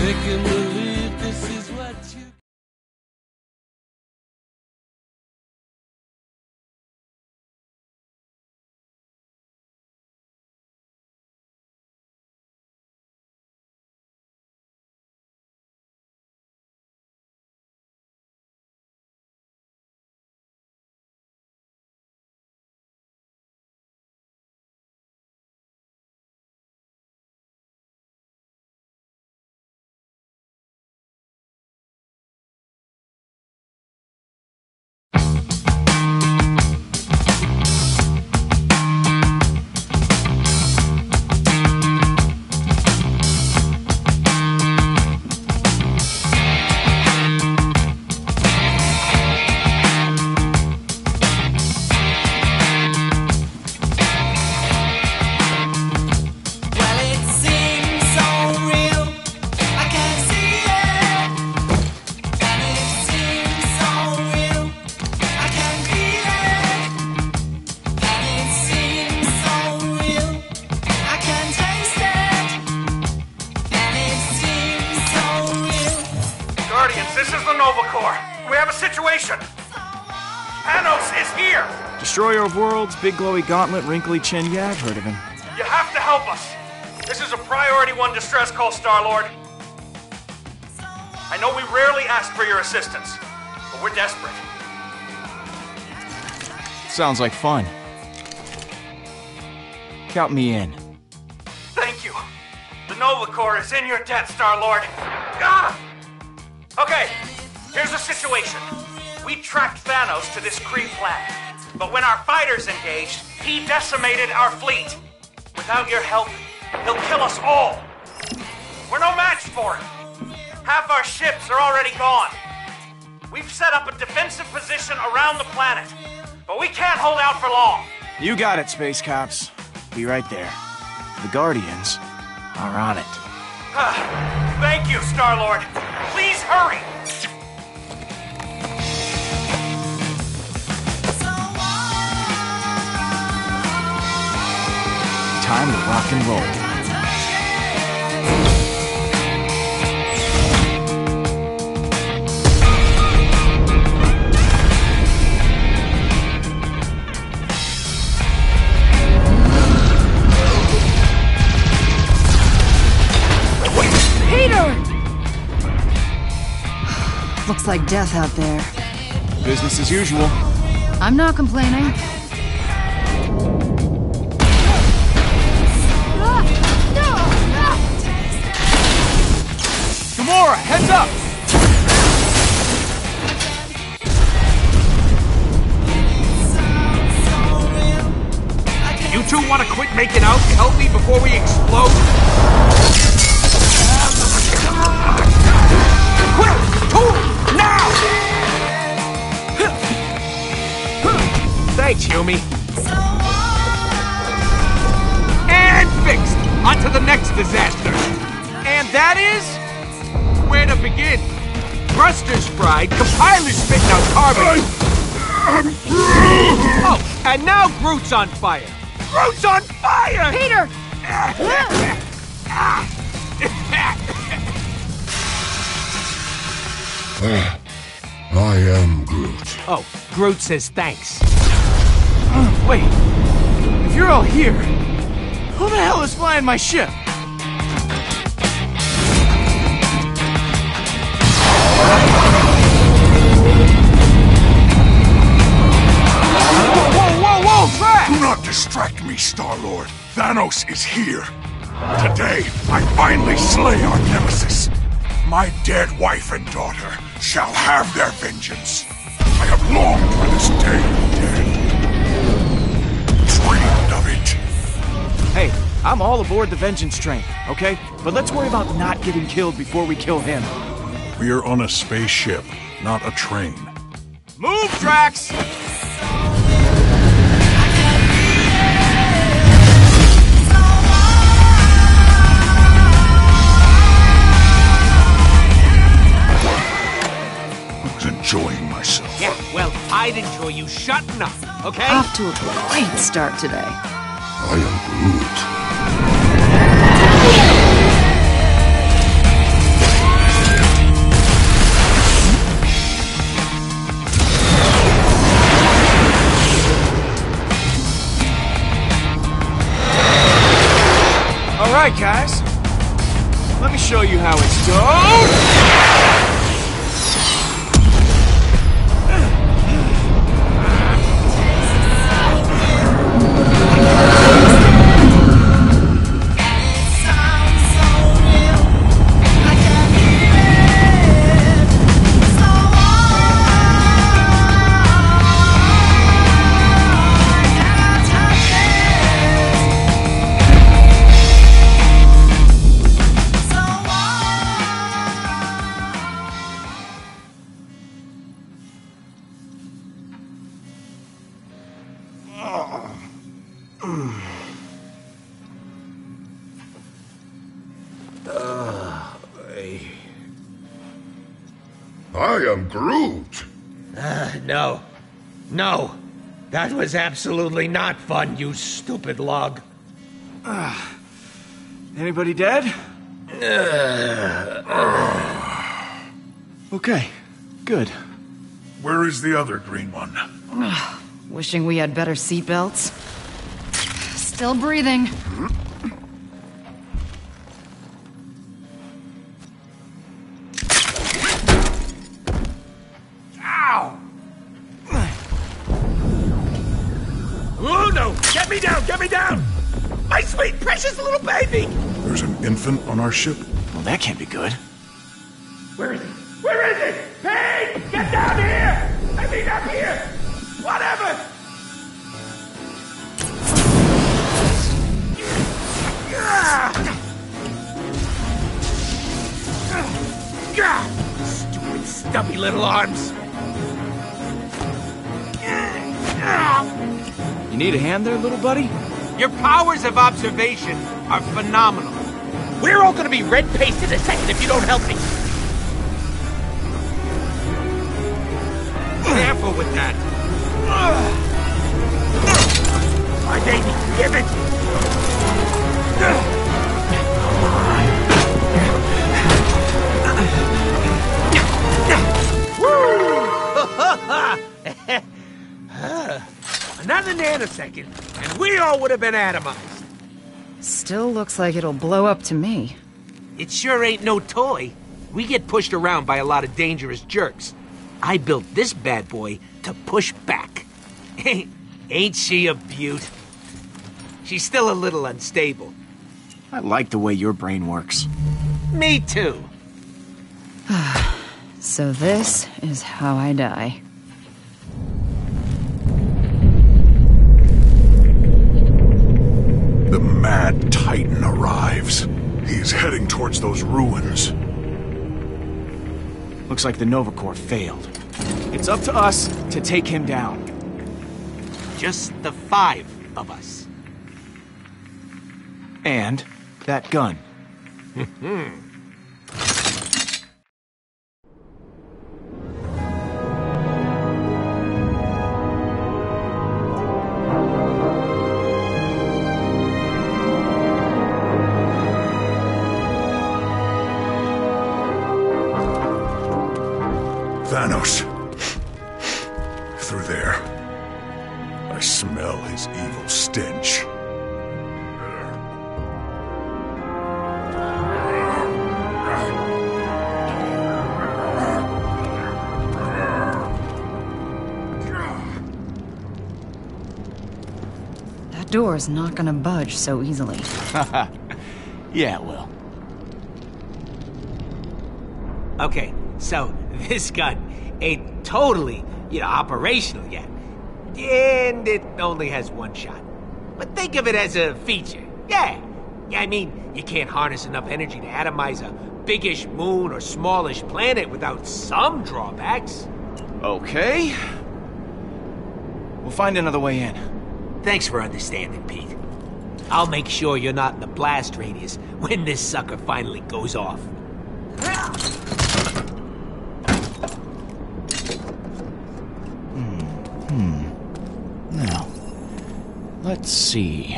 Making believe this is what you... Destroyer of Worlds, big glowy gauntlet, wrinkly chin. Yeah, I've heard of him. You have to help us. This is a Priority 1 distress call, Star-Lord. I know we rarely ask for your assistance, but we're desperate. Sounds like fun. Count me in. Thank you. The Nova Corps is in your debt, Star-Lord. Ah! Okay, here's the situation. We tracked Thanos to this Kree planet. But when our fighters engaged, he decimated our fleet. Without your help, he'll kill us all. We're no match for him. Half our ships are already gone. We've set up a defensive position around the planet, but we can't hold out for long. You got it, Space Cops. Be right there. The Guardians are on it. Thank you, Star-Lord. Please hurry. Time to rock and roll. Peter! Looks like death out there. Business as usual. I'm not complaining. Gamora, heads up! You two want to quit making out and help me before we explode? Quick! Now! Thanks, Yumi. And fixed! On to the next disaster. And that is... where to begin? Thrusters fried, compilers spitting out carbon. Oh, and now Groot's on fire. Groot's on fire! Peter! I am Groot. Oh, Groot says thanks. Wait. If you're all here, who the hell is flying my ship? Do not distract me, Star-Lord. Thanos is here. Today, I finally slay our nemesis. My dead wife and daughter shall have their vengeance. I have longed for this day, dead. Dreamed of it. Hey, I'm all aboard the Vengeance train, okay? But let's worry about not getting killed before we kill him. We are on a spaceship, not a train. Move, Drax! Enjoying myself. Yeah, well, I'd enjoy you shutting up, okay? Off to a great start today. I am Groot. Alright, guys. Let me show you how it's done. I am Groot. No. No. That was absolutely not fun, you stupid log. Anybody dead? Okay, good. Where is the other green one? Wishing we had better seatbelts. Still breathing. Ow! Oh no! Get me down! Get me down! My sweet, precious little baby! There's an infant on our ship. Well, that can't be good. Where is he? Where is he? Hey! Get down here! I mean up here! Whatever! Stupid stubby little arms! You need a hand there, little buddy? Your powers of observation are phenomenal. We're all gonna be red-paced in a second if you don't help me. Careful with that. My baby, give it! Another nanosecond, and we all would have been atomized. Still looks like it'll blow up to me. It sure ain't no toy. We get pushed around by a lot of dangerous jerks. I built this bad boy to push back. Ain't she a beaut? She's still a little unstable. I like the way your brain works. Me too. So this is how I die. The Mad Titan arrives. He's heading towards those ruins. Looks like the Nova Corps failed. It's up to us to take him down. Just the 5 of us. And that gun. Thanos. Through there. I smell his evil stench. That door's not gonna budge so easily. Yeah, it will. Okay, so this gun ain't totally, operational yet. And it only has one shot. But think of it as a feature. Yeah, I mean, you can't harness enough energy to atomize a biggish moon or smallish planet without some drawbacks. Okay. We'll find another way in. Thanks for understanding, Pete. I'll make sure you're not in the blast radius when this sucker finally goes off. Now, let's see.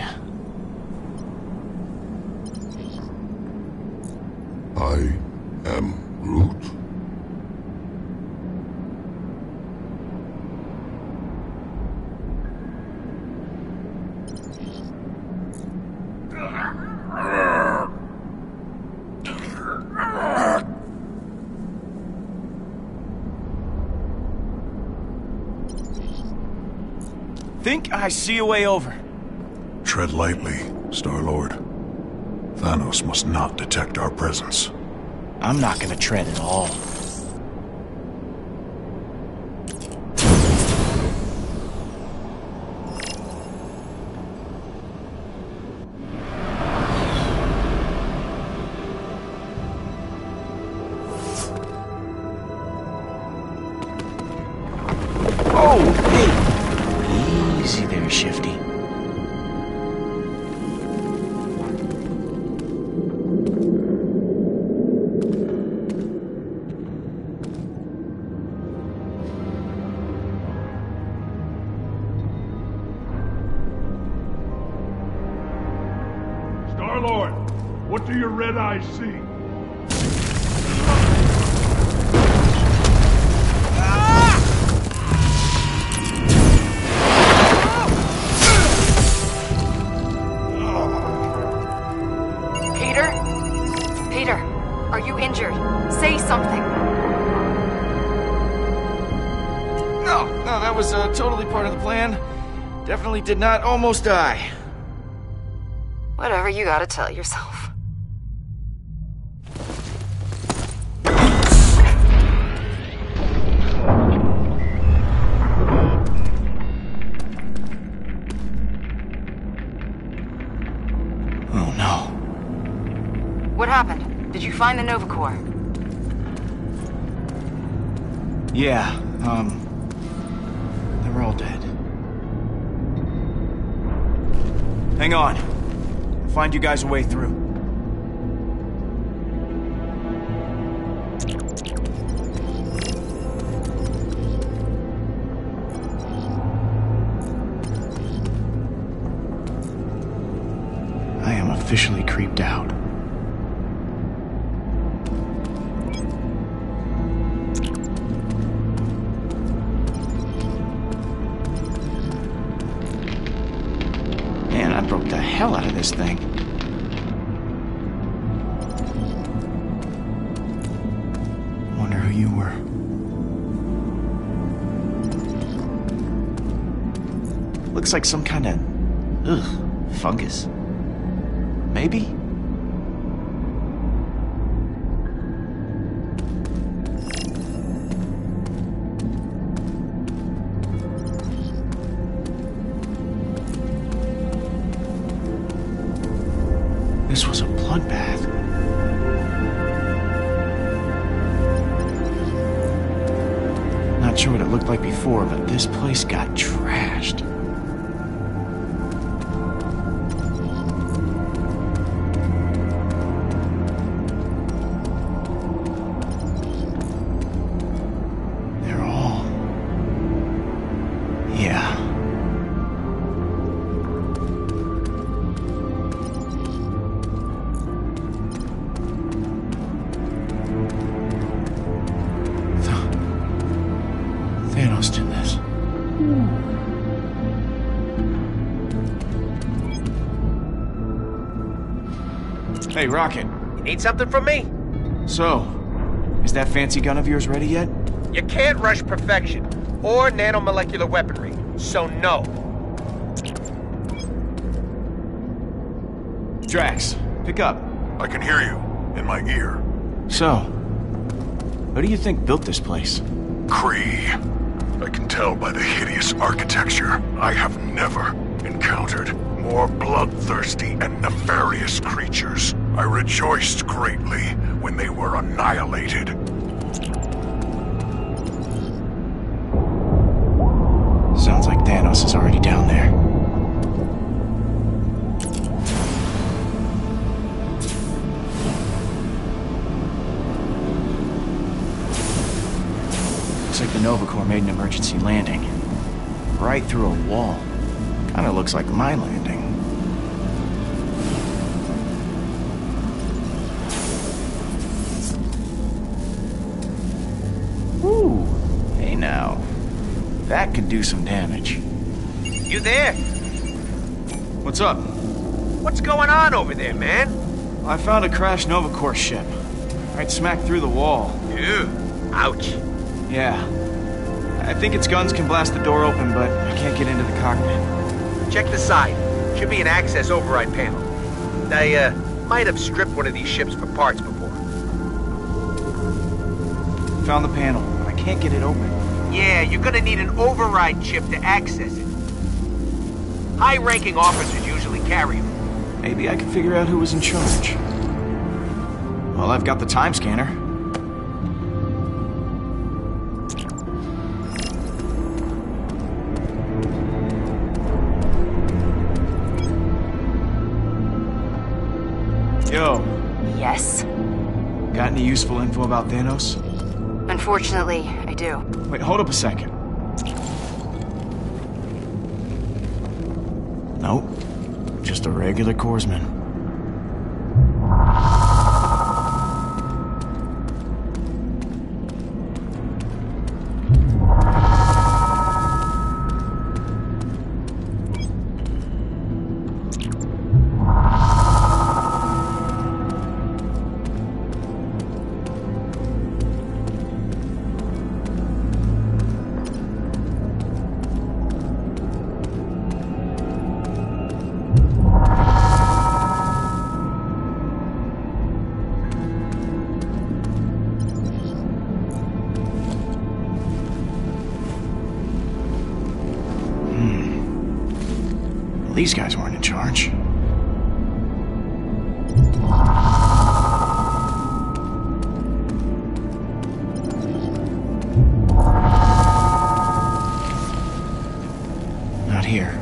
I am Groot. think I see a way over. Tread lightly, Star-Lord. Thanos must not detect our presence. I'm not gonna tread at all. Oh, hey! Easy there, Shifty. Star-Lord, what do your red eyes see? Peter? Peter, are you injured? Say something. No, that was totally part of the plan. Definitely did not almost die. Whatever you gotta tell yourself. Oh no. What happened? Did you find the Nova Corps? Yeah, they were all dead. Hang on. I'll find you guys a way through. I am officially creeped out. Man, I broke the hell out of this thing. Wonder who you were. Looks like some kind of fungus. Maybe? This was a bloodbath. Not sure what it looked like before, but this place got trashed. They're all... yeah. Thanos did this. Hey, Rocket. You need something from me? So, is that fancy gun of yours ready yet? You can't rush perfection or nanomolecular weaponry, so no. Drax, pick up. I can hear you, in my ear. So, who do you think built this place? Kree. I can tell by the hideous architecture. I have never encountered more bloodthirsty and nefarious creatures. I rejoiced greatly when they were annihilated. Sounds like Thanos is already down there. Looks like the Nova Corps made an emergency landing. Right through a wall. Kinda looks like my landing. Ooh, hey now. That could do some damage. You there? What's up? What's going on over there, man? I found a crashed Nova Corps ship. Right smack through the wall. Ew. Ouch. Yeah. I think its guns can blast the door open, but I can't get into the cockpit. Check the side. Should be an access override panel. I, might have stripped one of these ships for parts before. Found the panel, but I can't get it open. Yeah, you're gonna need an override chip to access it. High-ranking officers usually carry them. Maybe I can figure out who was in charge. Well, I've got the time scanner. Yo. Yes? Got any useful info about Thanos? Unfortunately, I do. Wait, hold up a second. Nope. Just a regular Corpsman. These guys weren't in charge. Not here.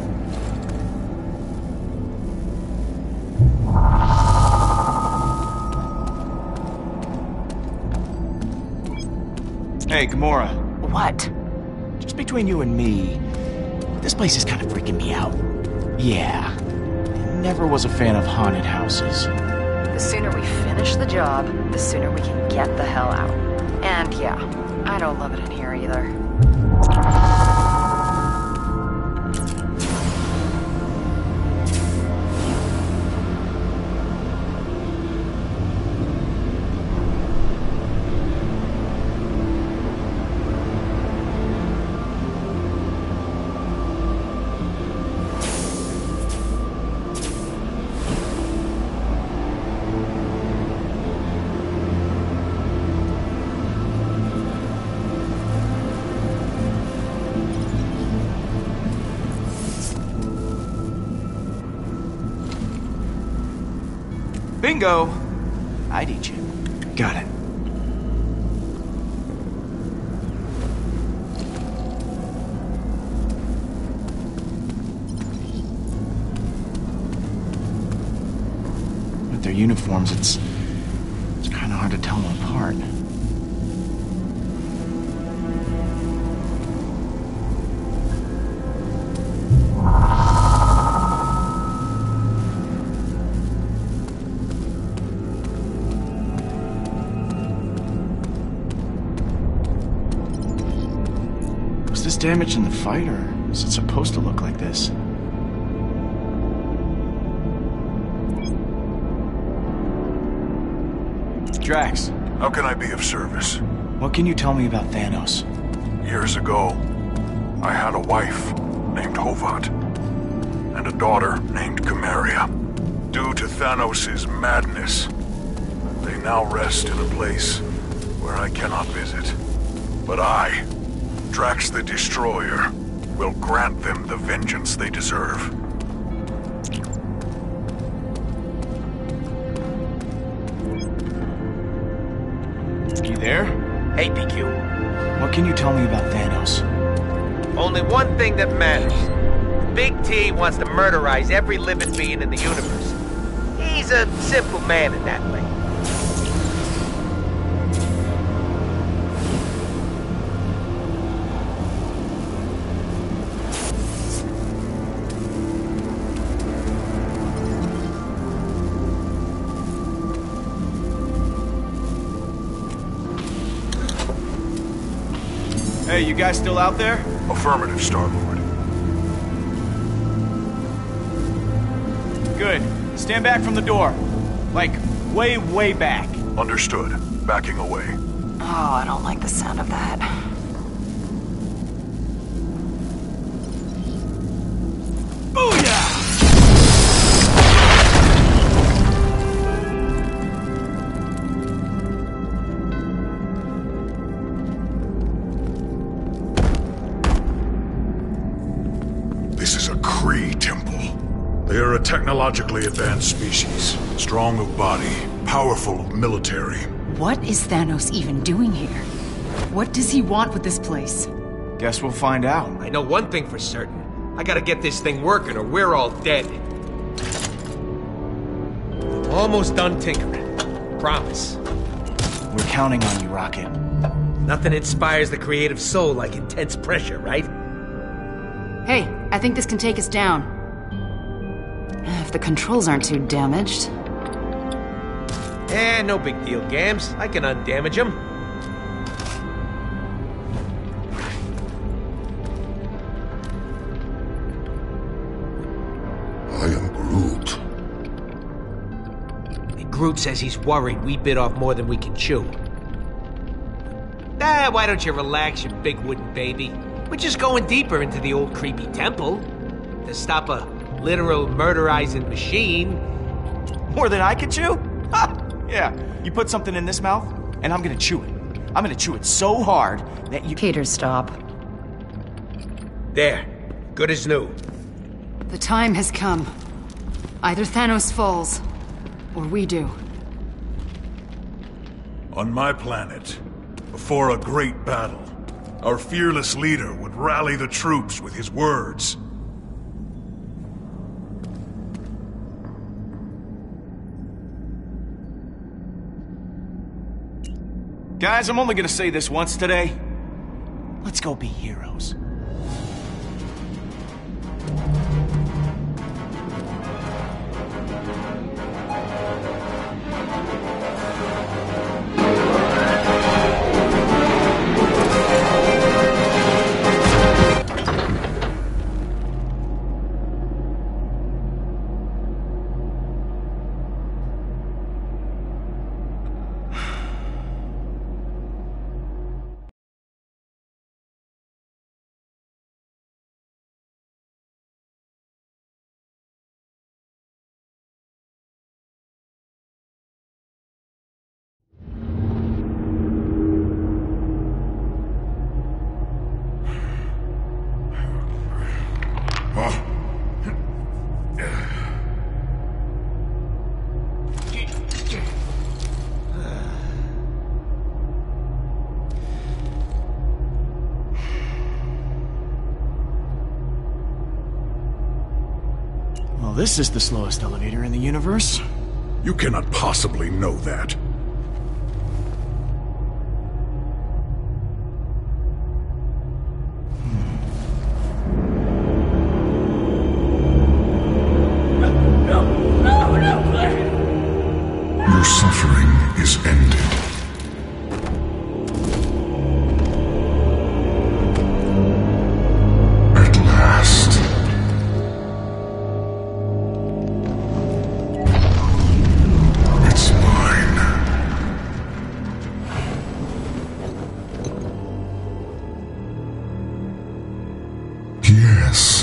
Hey, Gamora. What? Just between you and me, this place is kind of freaking me out. Yeah. Never was a fan of haunted houses. The sooner we finish the job, the sooner we can get the hell out. And yeah, I don't love it in here either. Bingo! I'd eat you. Got it. With their uniforms, it's kind of hard to tell them apart. Was this damage in the fight, or is it supposed to look like this? Drax, How can I be of service? what can you tell me about Thanos? Years ago, I had a wife named Hovat and a daughter named Chimeria. Due to Thanos' madness, they now rest in a place where I cannot visit. But I, Drax the Destroyer, will grant them the vengeance they deserve. You there? Hey, PQ. What can you tell me about Thanos? Only one thing that matters. Big T wants to murderize every living being in the universe. He's a simple man in that way. Hey, you guys still out there? Affirmative, Star-Lord. Good. Stand back from the door. Like, way, way back. Understood. Backing away. Oh, I don't like the sound of that. They're a technologically advanced species. Strong of body, powerful of military. What is Thanos even doing here? What does he want with this place? Guess we'll find out. I know one thing for certain. I gotta get this thing working or we're all dead. Almost done tinkering. Promise. We're counting on you, Rocket. Nothing inspires the creative soul like intense pressure, right? Hey, I think this can take us down. If the controls aren't too damaged. Eh, no big deal, Gams. I can undamage them. I am Groot. Groot says he's worried we bit off more than we can chew. Why don't you relax, you big wooden baby? We're just going deeper into the old creepy temple to stop a literal murderizing machine. More than I could chew? Ha! Yeah, you put something in this mouth, and I'm gonna chew it. I'm gonna chew it so hard that you... Peter, stop. There. Good as new. The time has come. Either Thanos falls, or we do. On my planet, before a great battle, our fearless leader would rally the troops with his words. Guys, I'm only gonna say this once today. Let's go be heroes. Well, this is the slowest elevator in the universe. You cannot possibly know that. Your suffering is ended. At last. It's mine. Yes.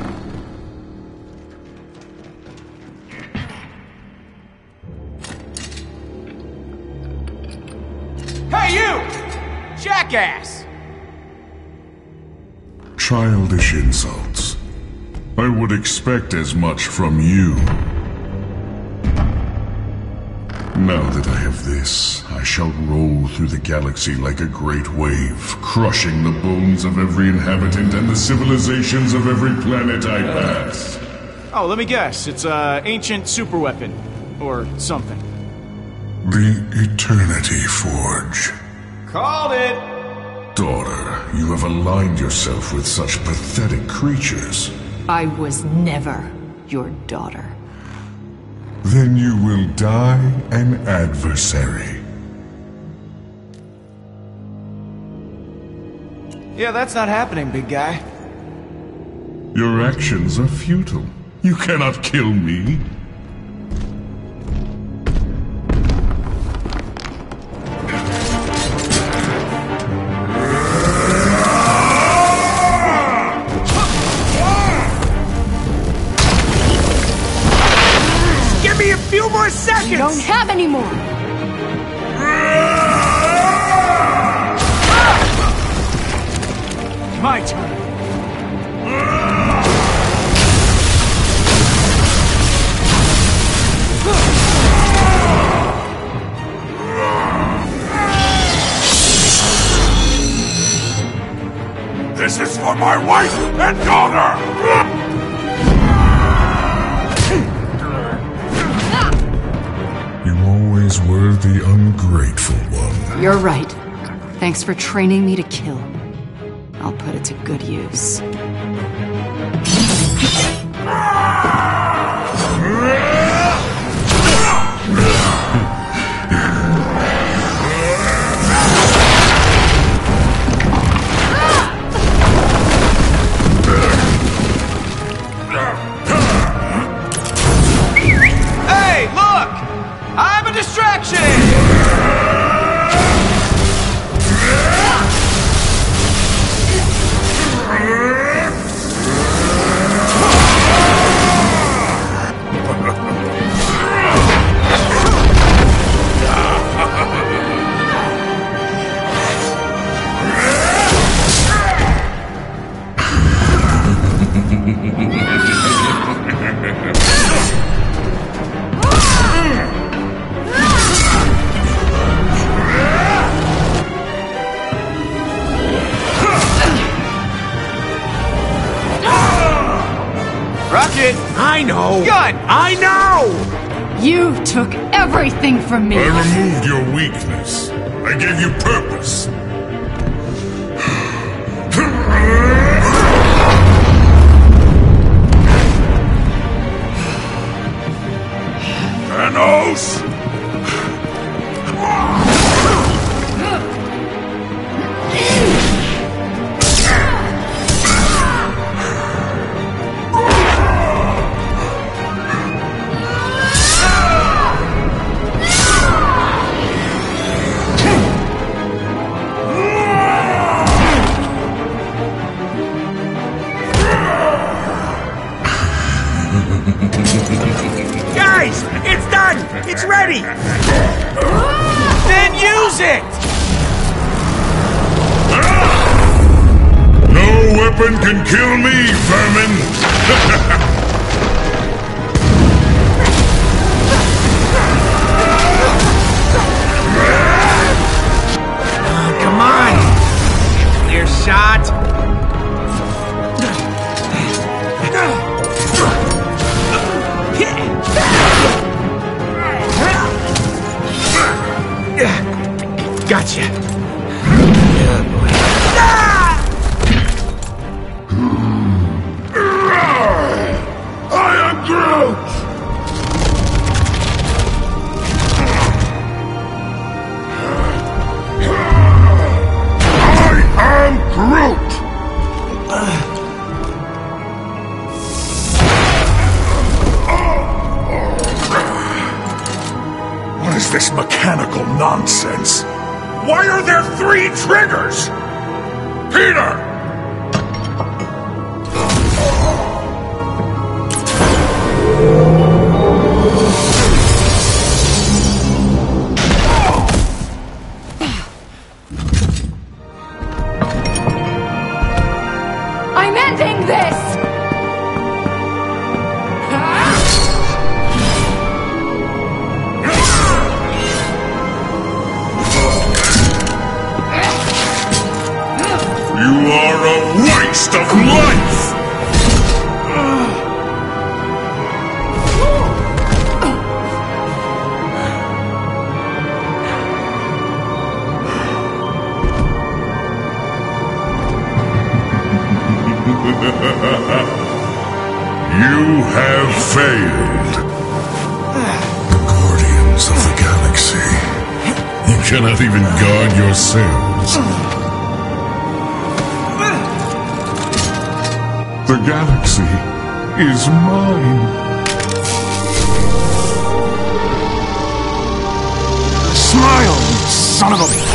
Hey, you! Jackass! Childish insults. I would expect as much from you. Now that I have this, I shall roll through the galaxy like a great wave, crushing the bones of every inhabitant and the civilizations of every planet I pass. Oh, let me guess. It's a ancient superweapon. Or something. The Eternity Forge. Called it! Daughter, you have aligned yourself with such pathetic creatures. I was never your daughter. Then you will die an adversary. Yeah, that's not happening, big guy. Your actions are futile. You cannot kill me. Give me a few more seconds! You don't have any more! My turn. for my wife and daughter! You always were the ungrateful one. You're right. Thanks for training me to kill. I'll put it to good use. Hey, look! I'm a distraction! Rocket! I know! Gun! I know! You took everything from me! I removed your weakness. I gave you purpose. Thanos! Guys! It's done! It's ready! Then use it! No weapon can kill me, vermin! Come on! Clear shot! Gotcha! Good boy. I am Groot! I am Groot! What is this mechanical nonsense? Why are there 3 triggers? Peter! I'm ending this! You are a waste of life! You have failed. The Guardians of the Galaxy. You cannot even guard yourselves. The galaxy is mine. Smile, you son of a...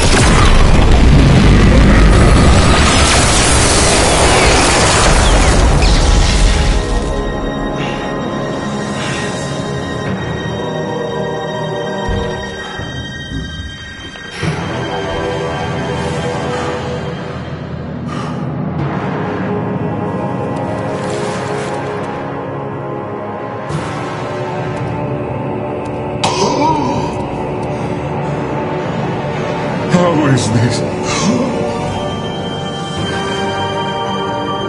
How is this?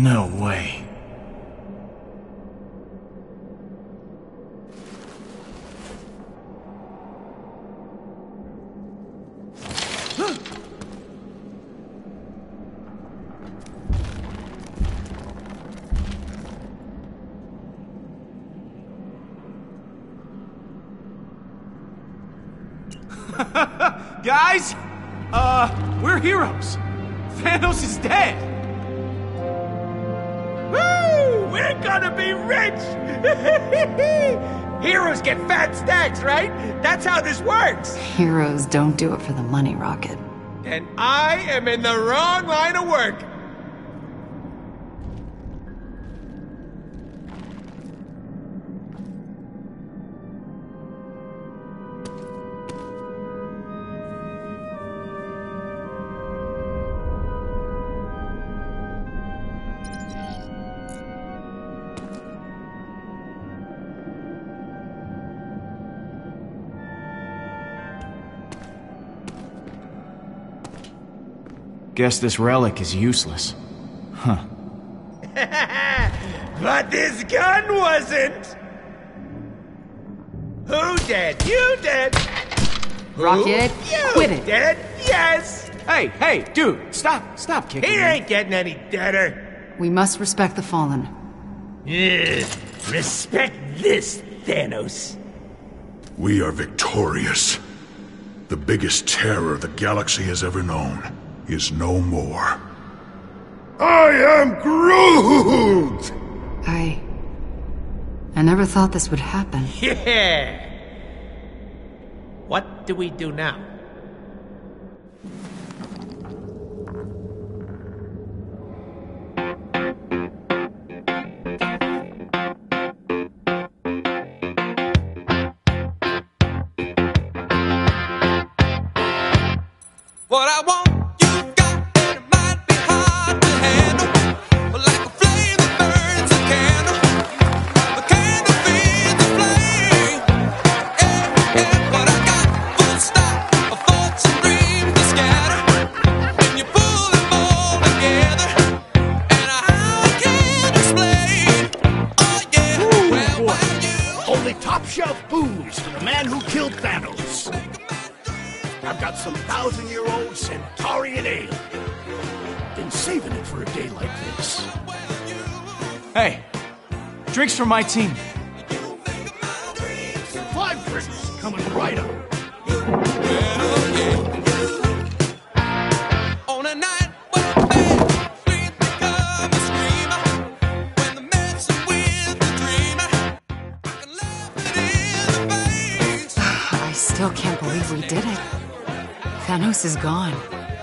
No way. Guys, we're heroes. Thanos is dead. Woo! We're gonna be rich! Heroes get fat stacks, right? That's how this works. Heroes don't do it for the money, Rocket. And I am in the wrong line of work. Guess this relic is useless. Huh. But this gun wasn't. Who did? You did. Rocket, You quit it. did? Yes. Hey, dude, stop kicking He me. ain't getting any deader. We must respect the fallen. Respect this, Thanos. We are victorious. The biggest terror the galaxy has ever known is no more. I am Groot! I never thought this would happen. Yeah. What do we do now? What I want, you got, and it might be hard to handle. But like a flame that burns a candle, the candle feeds the flame. But I got full stop, a thoughts and dreams to scatter. When you pull them all together, and I can't explain. Oh yeah, well, you. Only top shelf booze for the man who killed Thanos. I've got some 1,000-year-old Centaurian ale. Been saving it for a day like this. Hey, drinks for my team. 5 drinks coming right up. On a night when bad dreams become a screamer, when the messing with the dreamer, I can laugh it in the face. I still can't believe we did it. Thanos is gone.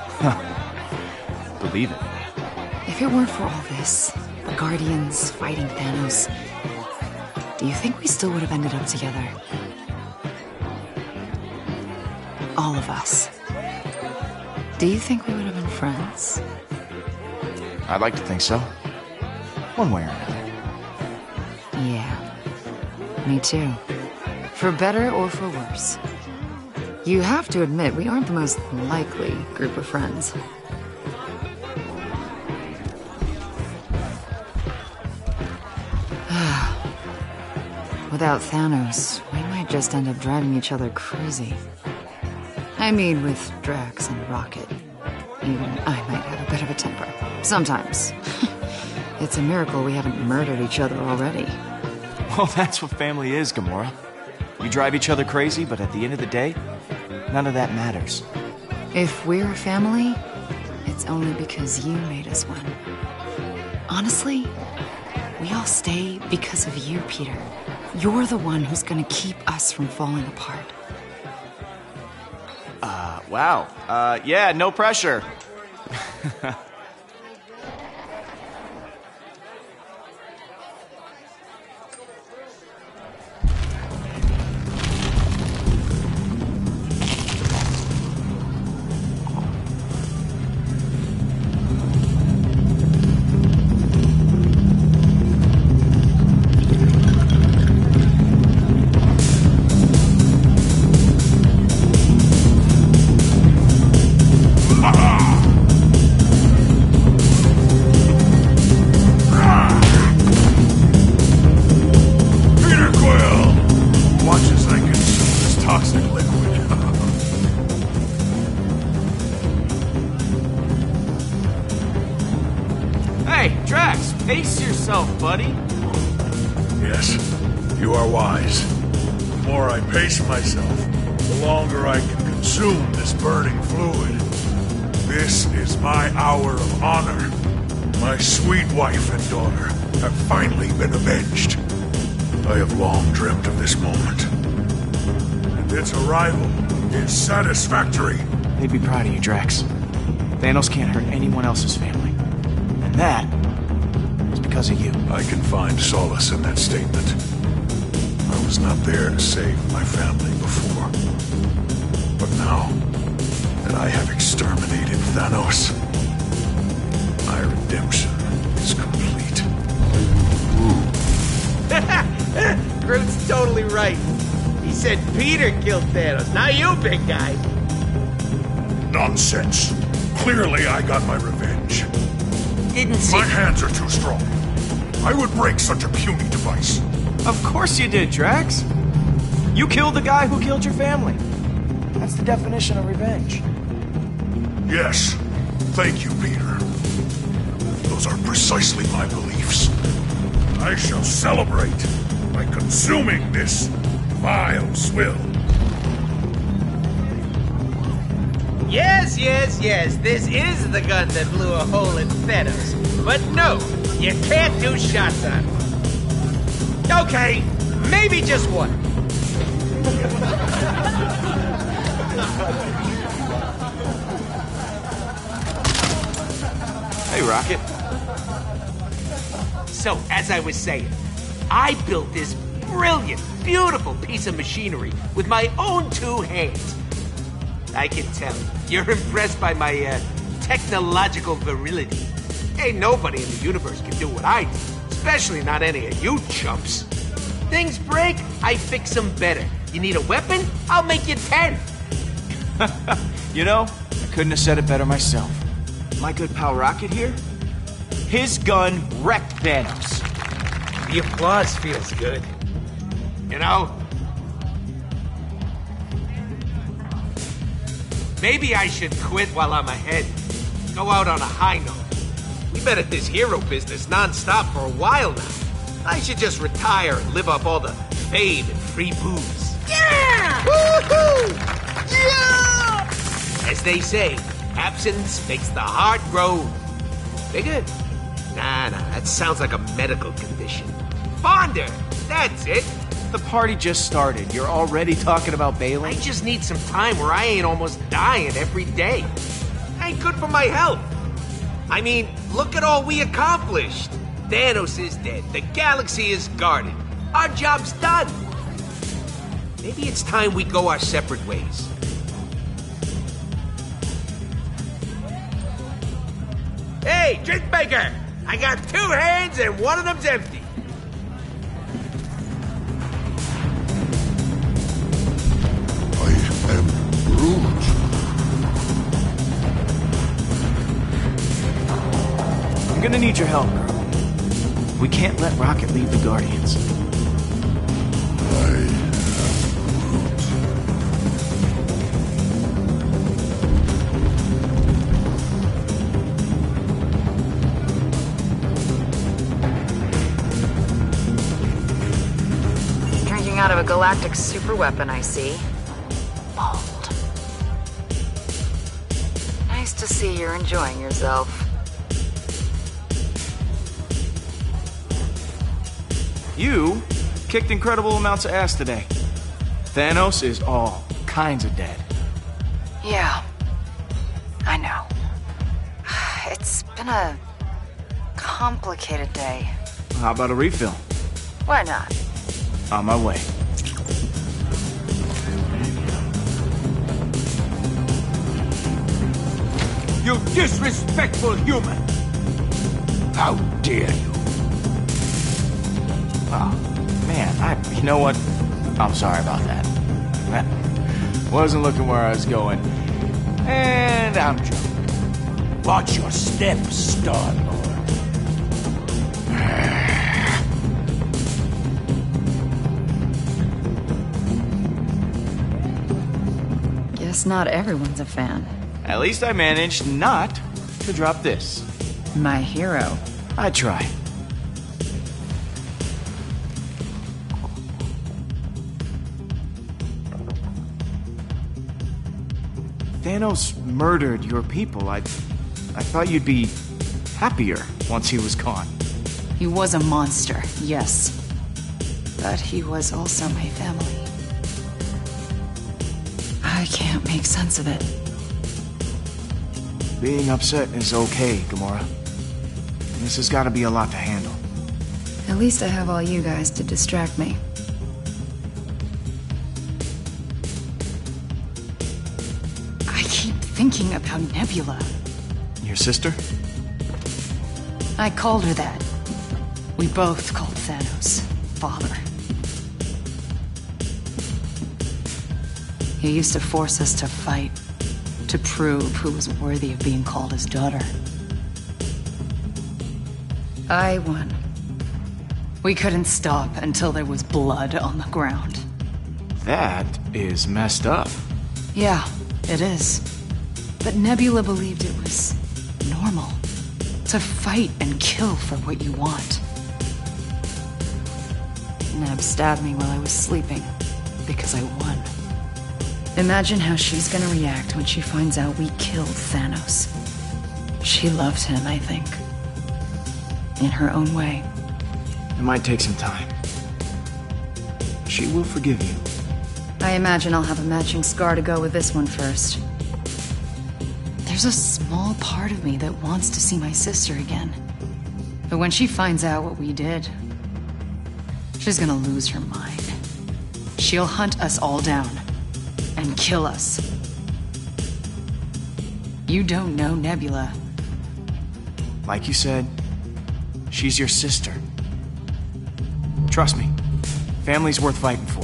Believe it. If it weren't for all this, the Guardians fighting Thanos, do you think we still would have ended up together? All of us. Do you think we would have been friends? I'd like to think so. One way or another. Yeah. Me too. For better or for worse. You have to admit, we aren't the most likely group of friends. Without Thanos, we might just end up driving each other crazy. I mean, with Drax and Rocket. Even I might have a bit of a temper. Sometimes. It's a miracle we haven't murdered each other already. Well, that's what family is, Gamora. You drive each other crazy, but at the end of the day, none of that matters. If we're a family, it's only because you made us one. Honestly, we all stay because of you, Peter. You're the one who's gonna keep us from falling apart. Wow. Yeah, no pressure. toxic liquid. Hey, Drax, pace yourself, buddy. Yes, you are wise. The more I pace myself, the longer I can consume this burning fluid. This is my hour of honor. My sweet wife and daughter have finally been avenged. I have long dreamt of this moment. And its arrival is satisfactory. They'd be proud of you, Drax. Thanos can't hurt anyone else's family. And that is because of you. I can find solace in that statement. I was not there to save my family before. But now that I have exterminated Thanos, my redemption is complete. Groot's totally right. He said Peter killed Thanos, not you, big guy. Nonsense. Clearly I got my revenge. Didn't see... My hands are too strong. I would break such a puny device. Of course you did, Drax. You killed the guy who killed your family. That's the definition of revenge. Yes. Thank you, Peter. Those are precisely my beliefs. I shall celebrate by consuming this vile swill. Yes, this is the gun that blew a hole in Thanos. But no, you can't do shots on him. Okay, maybe just one. Hey, Rocket. So, as I was saying, I built this brilliant, beautiful piece of machinery with my own two hands. I can tell you're impressed by my technological virility. Ain't nobody in the universe can do what I do, especially not any of you chumps. Things break, I fix them better. You need a weapon? I'll make you 10. You know, I couldn't have said it better myself. My good pal Rocket here, his gun wrecked Thanos. The applause feels good. You know? Maybe I should quit while I'm ahead. Go out on a high note. We've been at this hero business non-stop for a while now. I should just retire and live off all the fame and free booze. Yeah! Woohoo! Yeah! As they say, absence makes the heart grow bigger. Nah, that sounds like a medical condition. Fonder! That's it. The party just started. You're already talking about bailing? I just need some time where I ain't almost dying every day. Ain't good for my health. I mean, look at all we accomplished. Thanos is dead. The galaxy is guarded. Our job's done. Maybe it's time we go our separate ways. Hey, drink maker! I got 2 hands and one of them's empty. I am Groot. I'm gonna need your help, girl. We can't let Rocket leave the Guardians. I am Drinking out of a galactic superweapon, I see. Bold. Nice to see you're enjoying yourself. You kicked incredible amounts of ass today. Thanos is all kinds of dead. Yeah, I know. It's been a complicated day. How about a refill? Why not? On my way. You disrespectful human! How dare you? Oh, man, you know what? I'm sorry about that. I wasn't looking where I was going. And I'm joking. Watch your steps, Star-Lord. Guess not everyone's a fan. At least I managed not to drop this. My hero. I try. Thanos murdered your people. I thought you'd be happier once he was gone. He was a monster, yes. But he was also my family. I can't make sense of it. Being upset is okay, Gamora. This has got to be a lot to handle. At least I have all you guys to distract me. I keep thinking about Nebula. Your sister? I called her that. We both called Thanos father. He used to force us to fight, to prove who was worthy of being called his daughter. I won. We couldn't stop until there was blood on the ground. That is messed up. Yeah, it is. But Nebula believed it was normal. To fight and kill for what you want. Neb stabbed me while I was sleeping, because I won. Imagine how she's gonna react when she finds out we killed Thanos. She loved him, I think. In her own way. It might take some time. She will forgive you. I imagine I'll have a matching scar to go with this one first. There's a small part of me that wants to see my sister again. But when she finds out what we did, she's gonna lose her mind. She'll hunt us all down and kill us. You don't know Nebula. Like you said, she's your sister. Trust me, family's worth fighting for.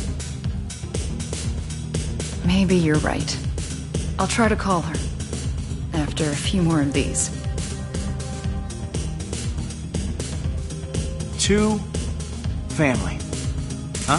Maybe you're right. I'll try to call her. After a few more of these. To family. Huh?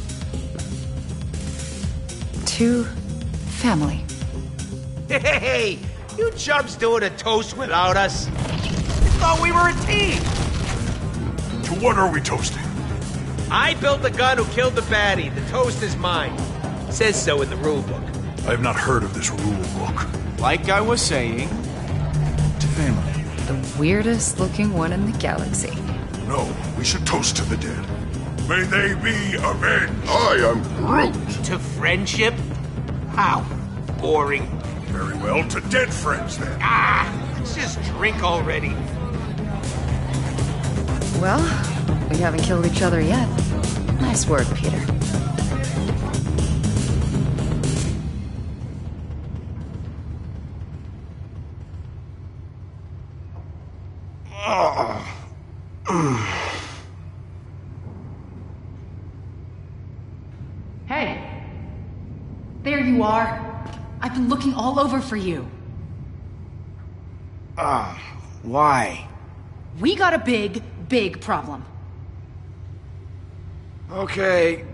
To family. Hey, you chumps doing a toast without us? I thought we were a team. To what are we toasting? I built the gun who killed the baddie. The toast is mine. Says so in the rule book. I have not heard of this rule book. Like I was saying, to family. The weirdest looking one in the galaxy. No, we should toast to the dead. May they be avenged. I am Groot. To friendship? How? Boring. Very well, to dead friends then. Let's just drink already. Well, we haven't killed each other yet. Nice work, Peter. Hey! There you are. I've been looking all over for you. Why? We got a big, big problem. Okay.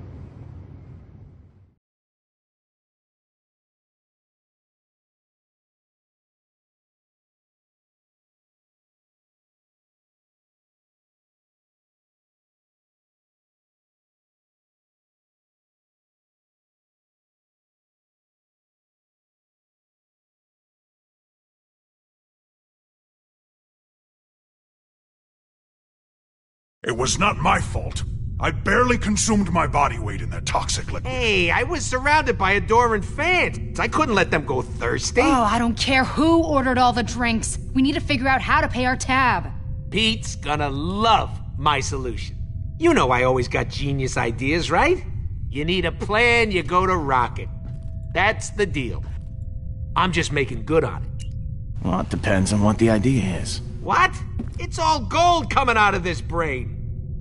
It was not my fault. I barely consumed my body weight in that toxic liquid. Hey, I was surrounded by adoring fans. I couldn't let them go thirsty. Oh, I don't care who ordered all the drinks. We need to figure out how to pay our tab. Pete's gonna love my solution. You know I always got genius ideas, right? You need a plan, you go to Rocket. That's the deal. I'm just making good on it. Well, it depends on what the idea is. What? It's all gold coming out of this brain.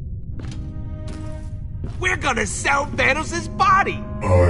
We're gonna sell Thanos' body.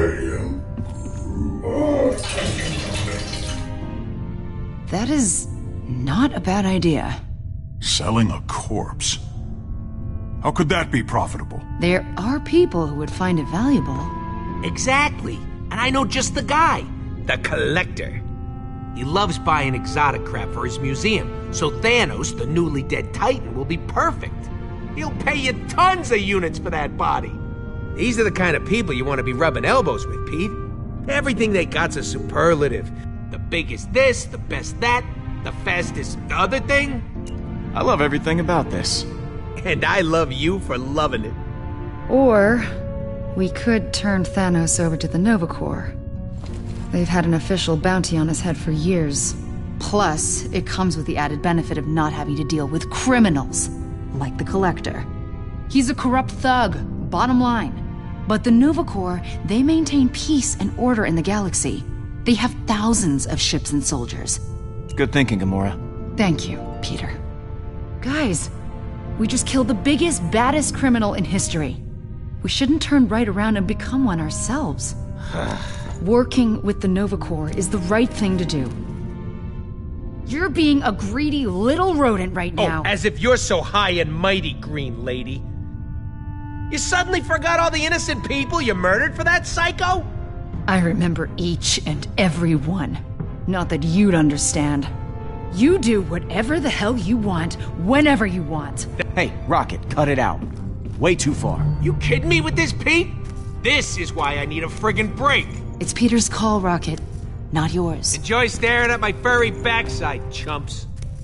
That is not a bad idea. Selling a corpse? How could that be profitable? There are people who would find it valuable. Exactly. And I know just the guy. The Collector. He loves buying exotic crap for his museum, so Thanos, the newly dead Titan, will be perfect. He'll pay you tons of units for that body. These are the kind of people you want to be rubbing elbows with, Pete. Everything they got's a superlative. The biggest this, the best that, the fastest other thing. I love everything about this. And I love you for loving it. Or we could turn Thanos over to the Nova Corps. They've had an official bounty on his head for years. Plus, it comes with the added benefit of not having to deal with criminals, like the Collector. He's a corrupt thug, bottom line. But the Nova Corps, they maintain peace and order in the galaxy. They have thousands of ships and soldiers. Good thinking, Gamora. Thank you, Peter. Guys, we just killed the biggest, baddest criminal in history. We shouldn't turn right around and become one ourselves. Working with the Nova Corps is the right thing to do. You're being a greedy little rodent right now. Oh, as if you're so high and mighty, Green Lady. You suddenly forgot all the innocent people you murdered for that psycho? I remember each and every one. Not that you'd understand. You do whatever the hell you want, whenever you want. Hey, Rocket, cut it out. Way too far. You kidding me with this, Pete? This is why I need a friggin' break. It's Peter's call, Rocket, not yours. Enjoy staring at my furry backside, chumps.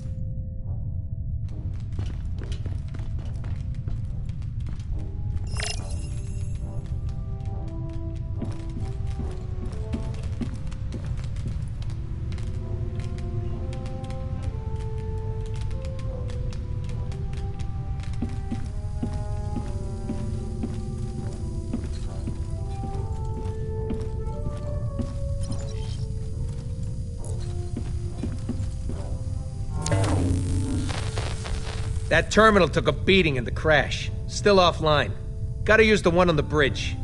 That terminal took a beating in the crash. Still offline. Gotta use the one on the bridge.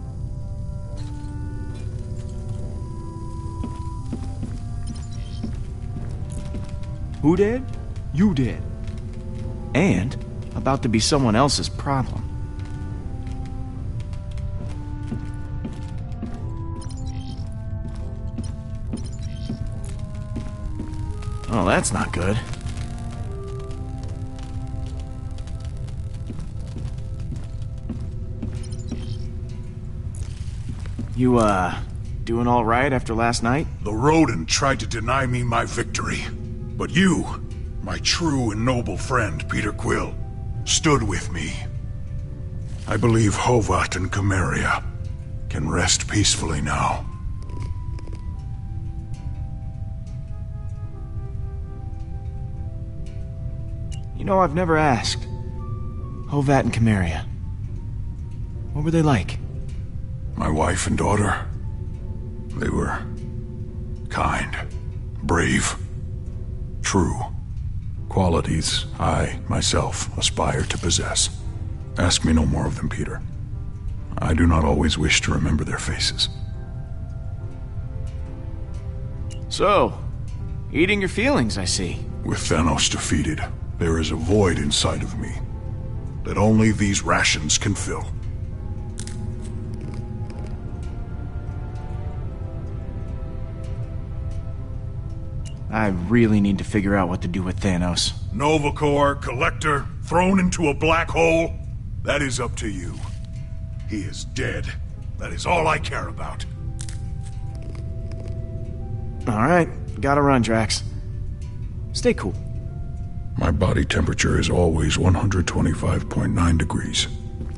Who did? You did. And about to be someone else's problem. Oh, that's not good. You, doing all right after last night? The rodent tried to deny me my victory. But you, my true and noble friend, Peter Quill, stood with me. I believe Hovat and Chimeria can rest peacefully now. You know, I've never asked. Hovat and Chimeria. What were they like? My wife and daughter, they were kind, brave, true. Qualities I, myself, aspire to possess. Ask me no more of them, Peter. I do not always wish to remember their faces. So, eating your feelings, I see. With Thanos defeated, there is a void inside of me that only these rations can fill. I really need to figure out what to do with Thanos. Nova Corps, Collector, thrown into a black hole? That is up to you. He is dead. That is all I care about. Alright, gotta run, Drax. Stay cool. My body temperature is always 125.9 degrees.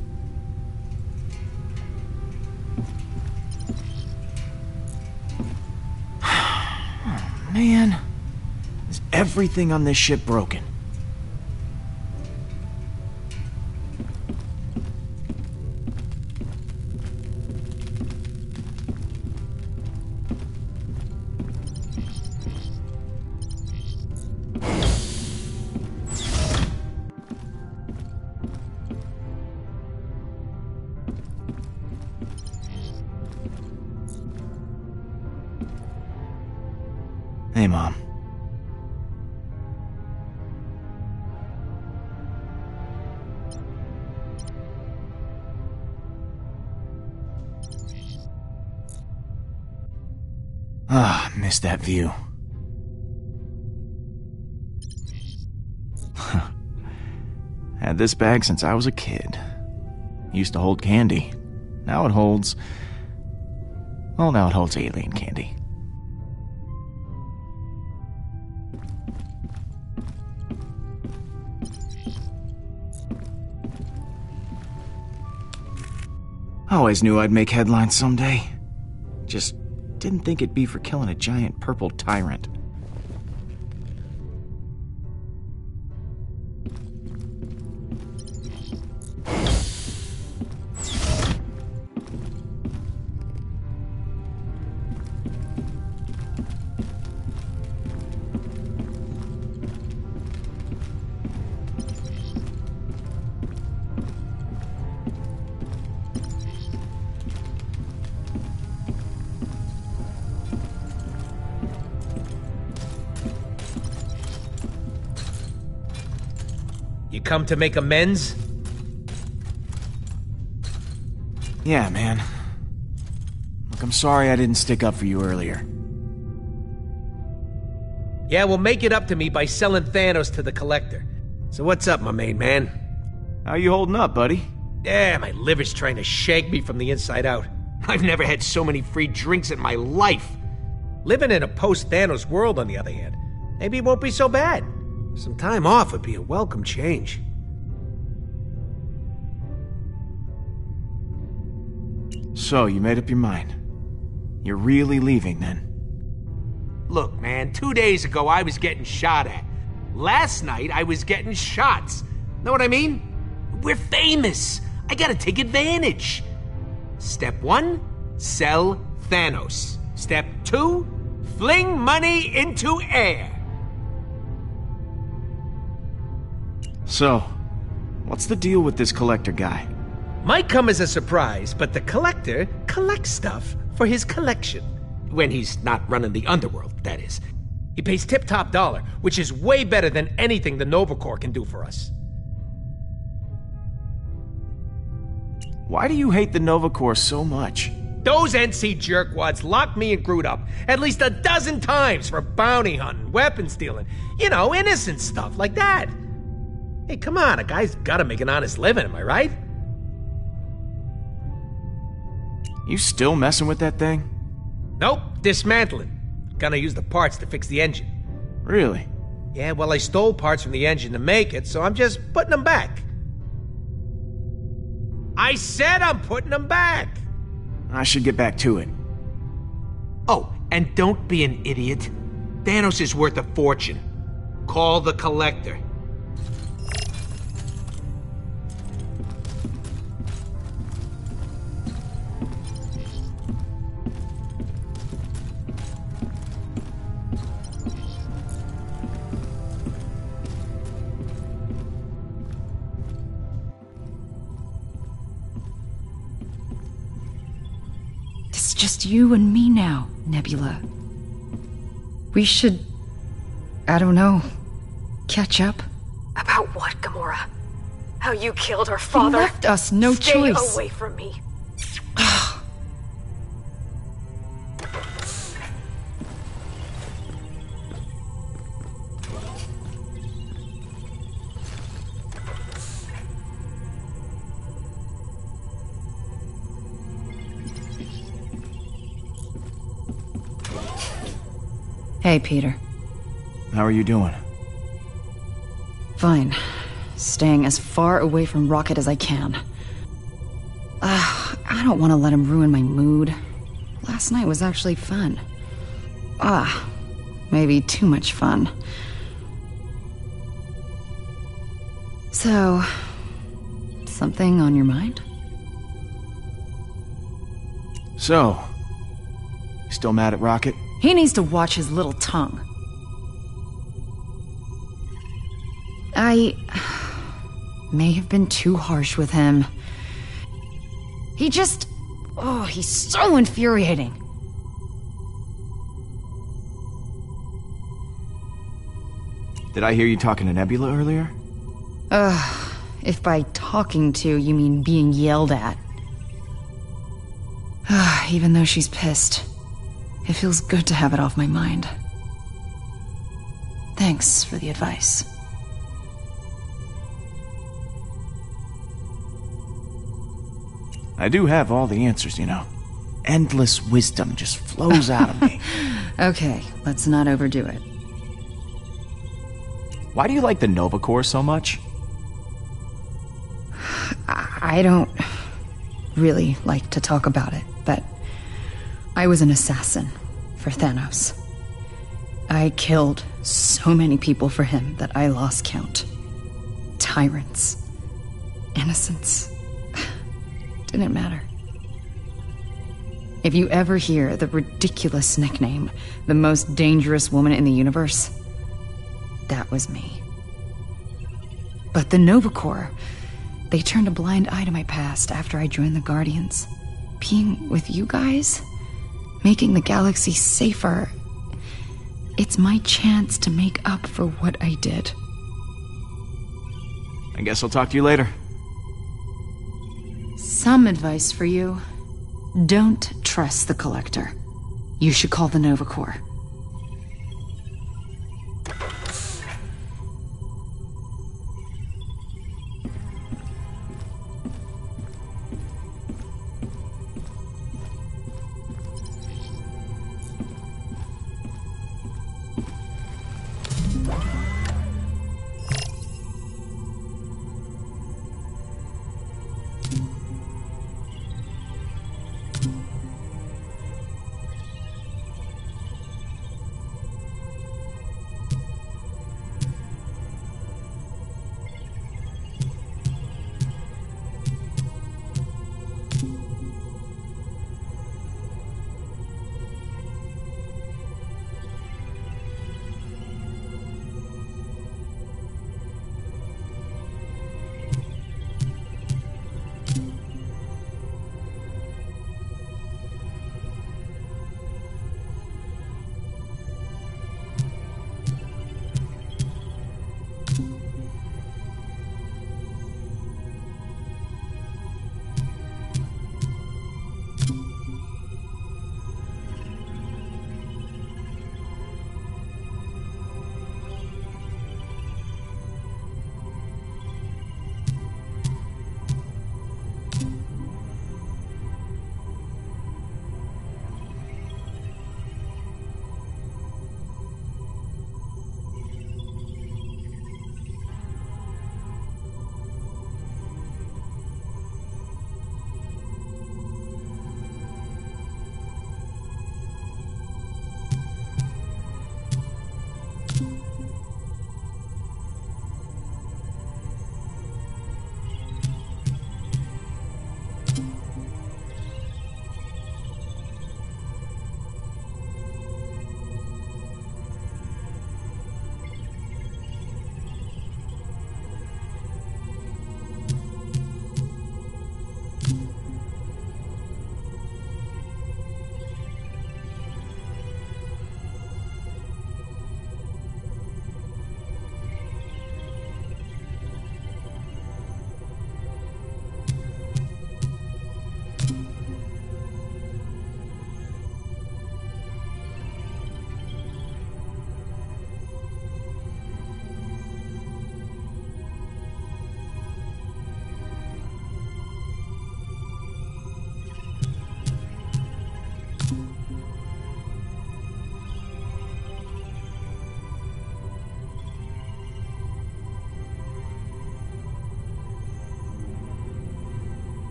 Man, is everything on this ship broken? Hey, Mom. Ah, missed that view. Had this bag since I was a kid. Used to hold candy. Now it holds... Well, now it holds alien candy. Always knew I'd make headlines someday. Just didn't think it'd be for killing a giant purple tyrant. You come to make amends? Yeah, man. Look, I'm sorry I didn't stick up for you earlier. Yeah, well, make it up to me by selling Thanos to the Collector. So what's up, my main man? How you holding up, buddy? Yeah, my liver's trying to shake me from the inside out. I've never had so many free drinks in my life. Living in a post-Thanos world, on the other hand, maybe it won't be so bad. Some time off would be a welcome change. So, you made up your mind. You're really leaving, then? Look, man, 2 days ago I was getting shot at. Last night I was getting shots. Know what I mean? We're famous. I gotta take advantage. Step 1, sell Thanos. Step 2, fling money into air. So, what's the deal with this Collector guy? Might come as a surprise, but the Collector collects stuff for his collection. When he's not running the underworld, that is. He pays tip-top dollar, which is way better than anything the Nova Corps can do for us. Why do you hate the Nova Corps so much? Those NC jerkwads locked me and Groot up at least a dozen times for bounty hunting, weapon stealing, you know, innocent stuff like that. Hey, come on, a guy's gotta make an honest living, am I right? You still messing with that thing? Nope, dismantling. Gonna use the parts to fix the engine. Really? Yeah, well, I stole parts from the engine to make it, so I'm just putting them back. I said I'm putting them back! I should get back to it. Oh, and don't be an idiot. Thanos is worth a fortune. Call the Collector. It's just you and me now, Nebula. We should... I don't know... catch up? About what, Gamora? How you killed her father? They left us no choice. Stay away from me. Hey, Peter. How are you doing? Fine. Staying as far away from Rocket as I can. I don't want to let him ruin my mood. Last night was actually fun. Maybe too much fun. So, something on your mind? So, you still mad at Rocket? He needs to watch his little tongue. I may have been too harsh with him. He just... he's so infuriating. Did I hear you talking to Nebula earlier? If by talking to you mean being yelled at. Even though she's pissed. It feels good to have it off my mind. Thanks for the advice. I do have all the answers, you know. Endless wisdom just flows out of me. Okay, let's not overdo it. Why do you like the Nova Corps so much? I don't really like to talk about it, but I was an assassin for Thanos. I killed so many people for him that I lost count. Tyrants. Innocents. Didn't matter. If you ever hear the ridiculous nickname, the most dangerous woman in the universe, that was me. But the Nova Corps, they turned a blind eye to my past after I joined the Guardians. Being with you guys, making the galaxy safer, it's my chance to make up for what I did. I guess I'll talk to you later. Some advice for you. Don't trust the Collector. You should call the Nova Corps.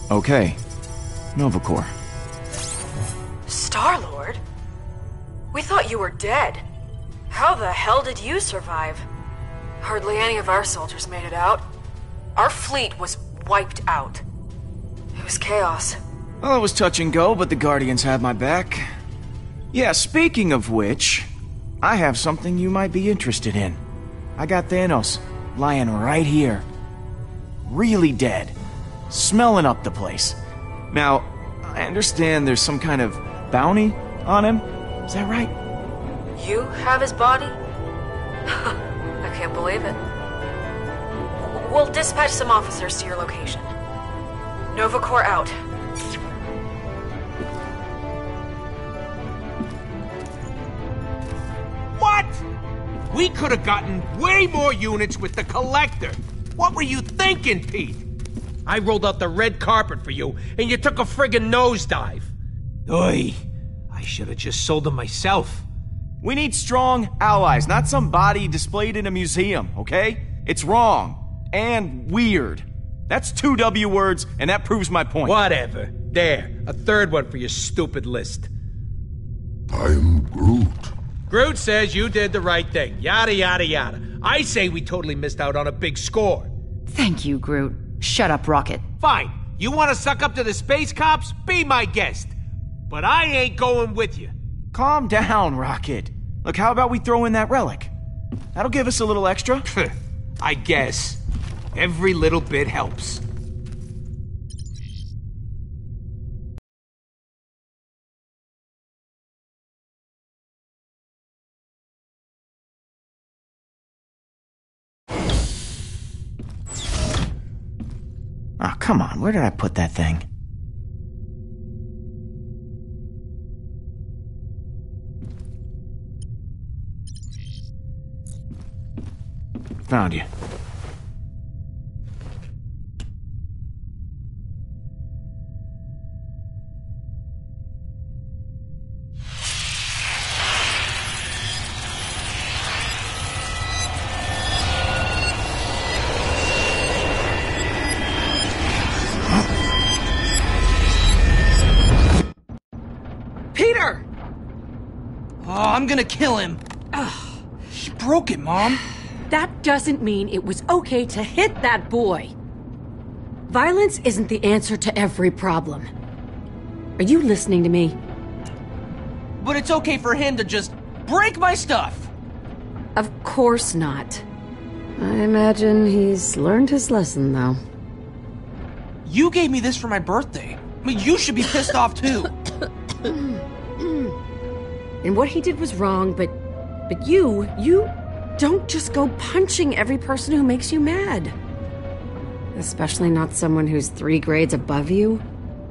Okay. Novacore. Star-Lord? We thought you were dead. How the hell did you survive? Hardly any of our soldiers made it out. Our fleet was wiped out. It was chaos. Well, it was touch and go, but the Guardians had my back. Yeah, speaking of which, I have something you might be interested in. I got Thanos lying right here. Really dead. Smelling up the place. Now, I understand there's some kind of bounty on him. Is that right? You have his body? I can't believe it. We'll dispatch some officers to your location. Novacore out. What? We could have gotten way more units with the Collector. What were you thinking, Pete? I rolled out the red carpet for you, and you took a friggin' nosedive. Oy, I should have just sold them myself. We need strong allies, not some body displayed in a museum, okay? It's wrong. And weird. That's 2 W words, and that proves my point. Whatever. There, a third one for your stupid list. I am Groot. Groot says you did the right thing. Yada, yada, yada. I say we totally missed out on a big score. Thank you, Groot. Shut up, Rocket. Fine. You want to suck up to the space cops? Be my guest. But I ain't going with you. Calm down, Rocket. Look, how about we throw in that relic? That'll give us a little extra. I guess. Every little bit helps. Oh, come on. Where did I put that thing? Found you. Peter! Oh, I'm gonna kill him. He broke it, Mom. That doesn't mean it was okay to hit that boy. Violence isn't the answer to every problem. Are you listening to me? But it's okay for him to just break my stuff. Of course not. I imagine he's learned his lesson, though. You gave me this for my birthday. I mean, you should be pissed off, too. And what he did was wrong, but you don't just go punching every person who makes you mad. Especially not someone who's 3 grades above you.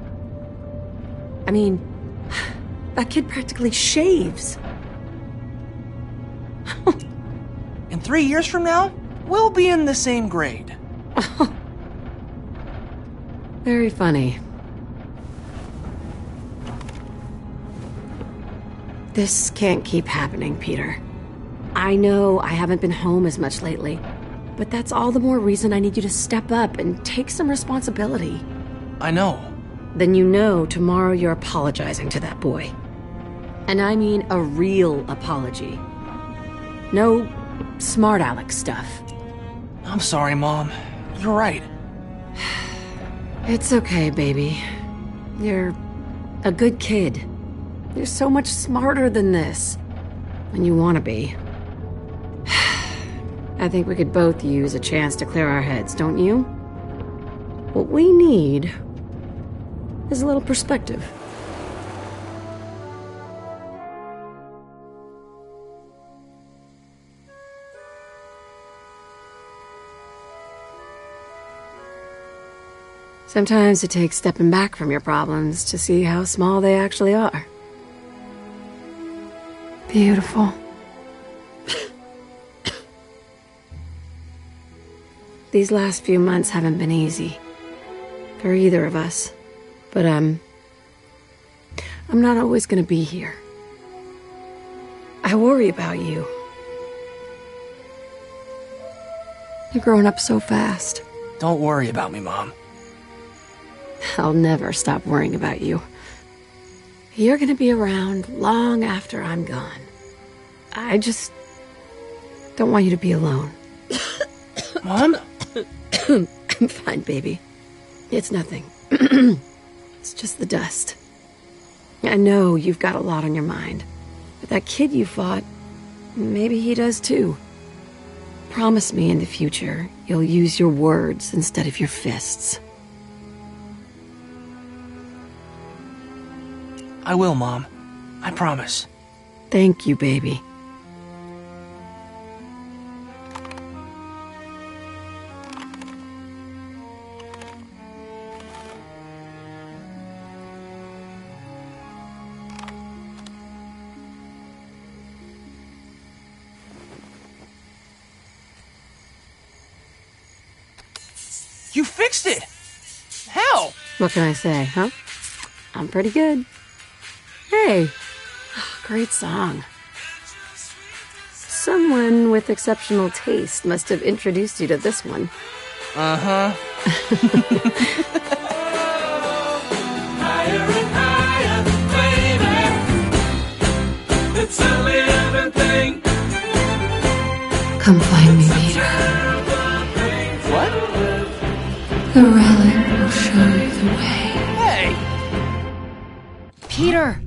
I mean, that kid practically shaves. And 3 years from now, we'll be in the same grade. Very funny. This can't keep happening, Peter. I know I haven't been home as much lately, but that's all the more reason I need you to step up and take some responsibility. I know. Then you know tomorrow you're apologizing to that boy. And I mean a real apology. No smart aleck stuff. I'm sorry, Mom. You're right. It's okay, baby. You're a good kid. You're so much smarter than this. And you want to be. I think we could both use a chance to clear our heads, don't you? What we need is a little perspective. Sometimes it takes stepping back from your problems to see how small they actually are. Beautiful. These last few months haven't been easy. For either of us. But, I'm not always gonna be here. I worry about you. You're growing up so fast. Don't worry about me, Mom. I'll never stop worrying about you. You're gonna be around long after I'm gone. I just don't want you to be alone. Mom? I'm fine, baby. It's nothing. It's just the dust. I know you've got a lot on your mind. But that kid you fought, maybe he does too. Promise me in the future you'll use your words instead of your fists. I will, Mom. I promise. Thank you, baby. You fixed it! How? What can I say, huh? I'm pretty good. Hey, great song. Someone with exceptional taste must have introduced you to this one. Uh-huh. Higher and higher, baby. It's only everything. Come find me, Peter. What? The relic will show you the way. Hey! Peter!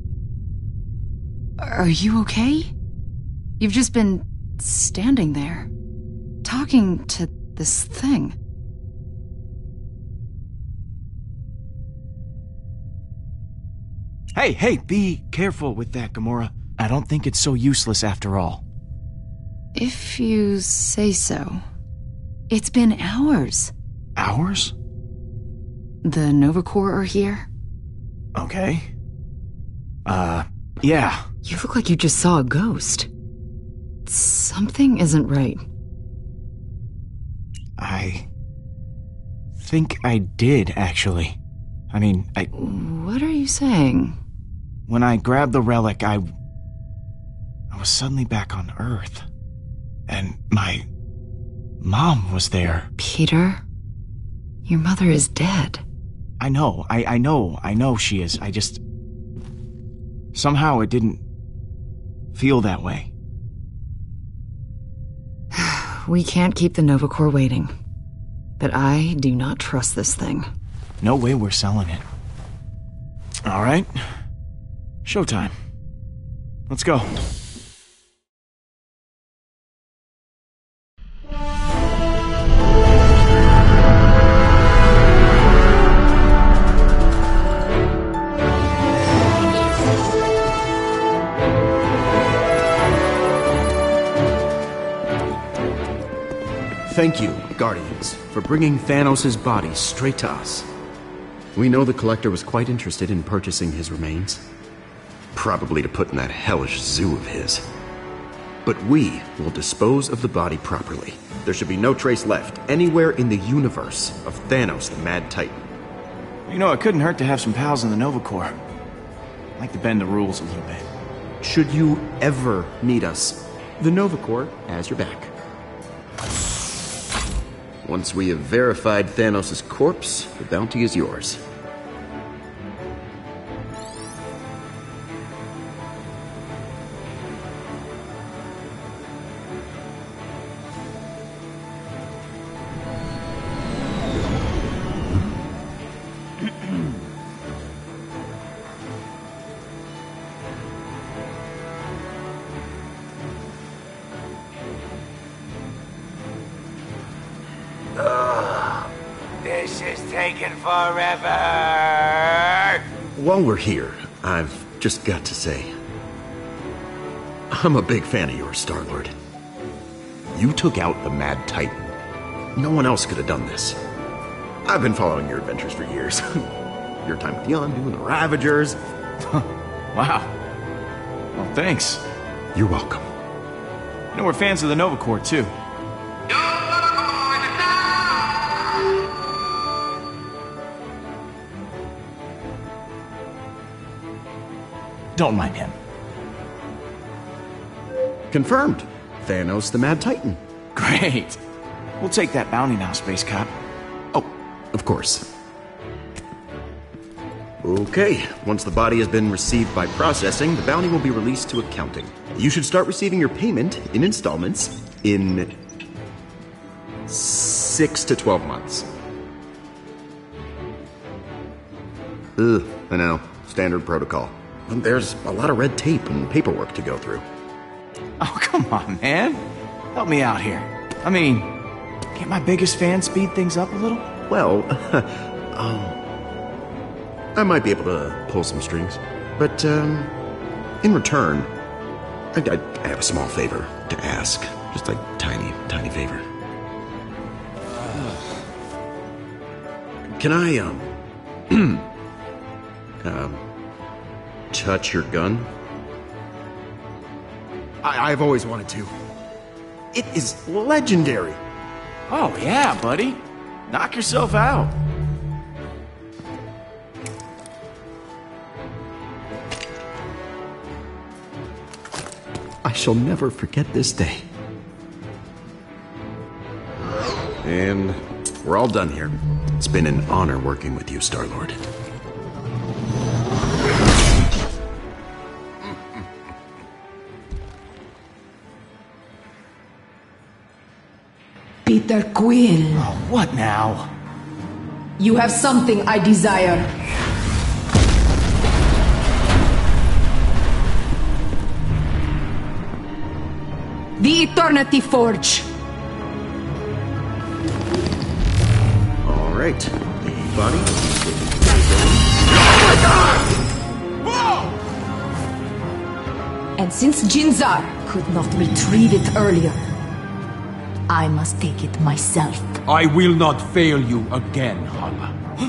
Are you okay? You've just been standing there, talking to this thing. Hey, be careful with that, Gamora. I don't think it's so useless after all. If you say so. It's been hours. Hours? The Nova Corps are here. Okay. Yeah. You look like you just saw a ghost. Something isn't right. I think I did, actually. I mean, What are you saying? when I grabbed the relic, I was suddenly back on Earth. And my mom was there. Peter, your mother is dead. I know she is. I just... Somehow it didn't feel that way. We can't keep the Nova Corps waiting. But I do not trust this thing. No way we're selling it. All right. Showtime. Let's go. Thank you, Guardians, for bringing Thanos' body straight to us. We know the Collector was quite interested in purchasing his remains. Probably to put in that hellish zoo of his. But we will dispose of the body properly. There should be no trace left anywhere in the universe of Thanos the Mad Titan. You know, it couldn't hurt to have some pals in the Nova Corps. I like to bend the rules a little bit. Should you ever need us, the Nova Corps has your back. Once we have verified Thanos' corpse, the bounty is yours. This is taking forever. While we're here, I've just got to say, I'm a big fan of yours, Star-Lord. You took out the Mad Titan. No one else could have done this. I've been following your adventures for years. Your time with Yondu and the Ravagers. Wow. Well, thanks. You're welcome. You know, we're fans of the Nova Corps, too. Don't mind him. Confirmed. Thanos the Mad Titan. Great. We'll take that bounty now, Space Cop. Oh, of course. Okay, once the body has been received by processing, the bounty will be released to accounting. You should start receiving your payment in installments in 6 to 12 months. Ugh, I know. Standard protocol. There's a lot of red tape and paperwork to go through. Oh, come on, man. Help me out here. I mean, can't my biggest fan speed things up a little? Well, I might be able to pull some strings. But, in return, I have a small favor to ask. Just a tiny favor. Can I, touch your gun? I've always wanted to. It is legendary. Oh, yeah, buddy. Knock yourself out. I shall never forget this day. And we're all done here. It's been an honor working with you, Star-Lord. Peter Quill. Oh, what now? You have something I desire. The Eternity Forge. All right. The body. Oh my God! Whoa! And since Jinzar could not retrieve it earlier, I must take it myself. I will not fail you again, Hala.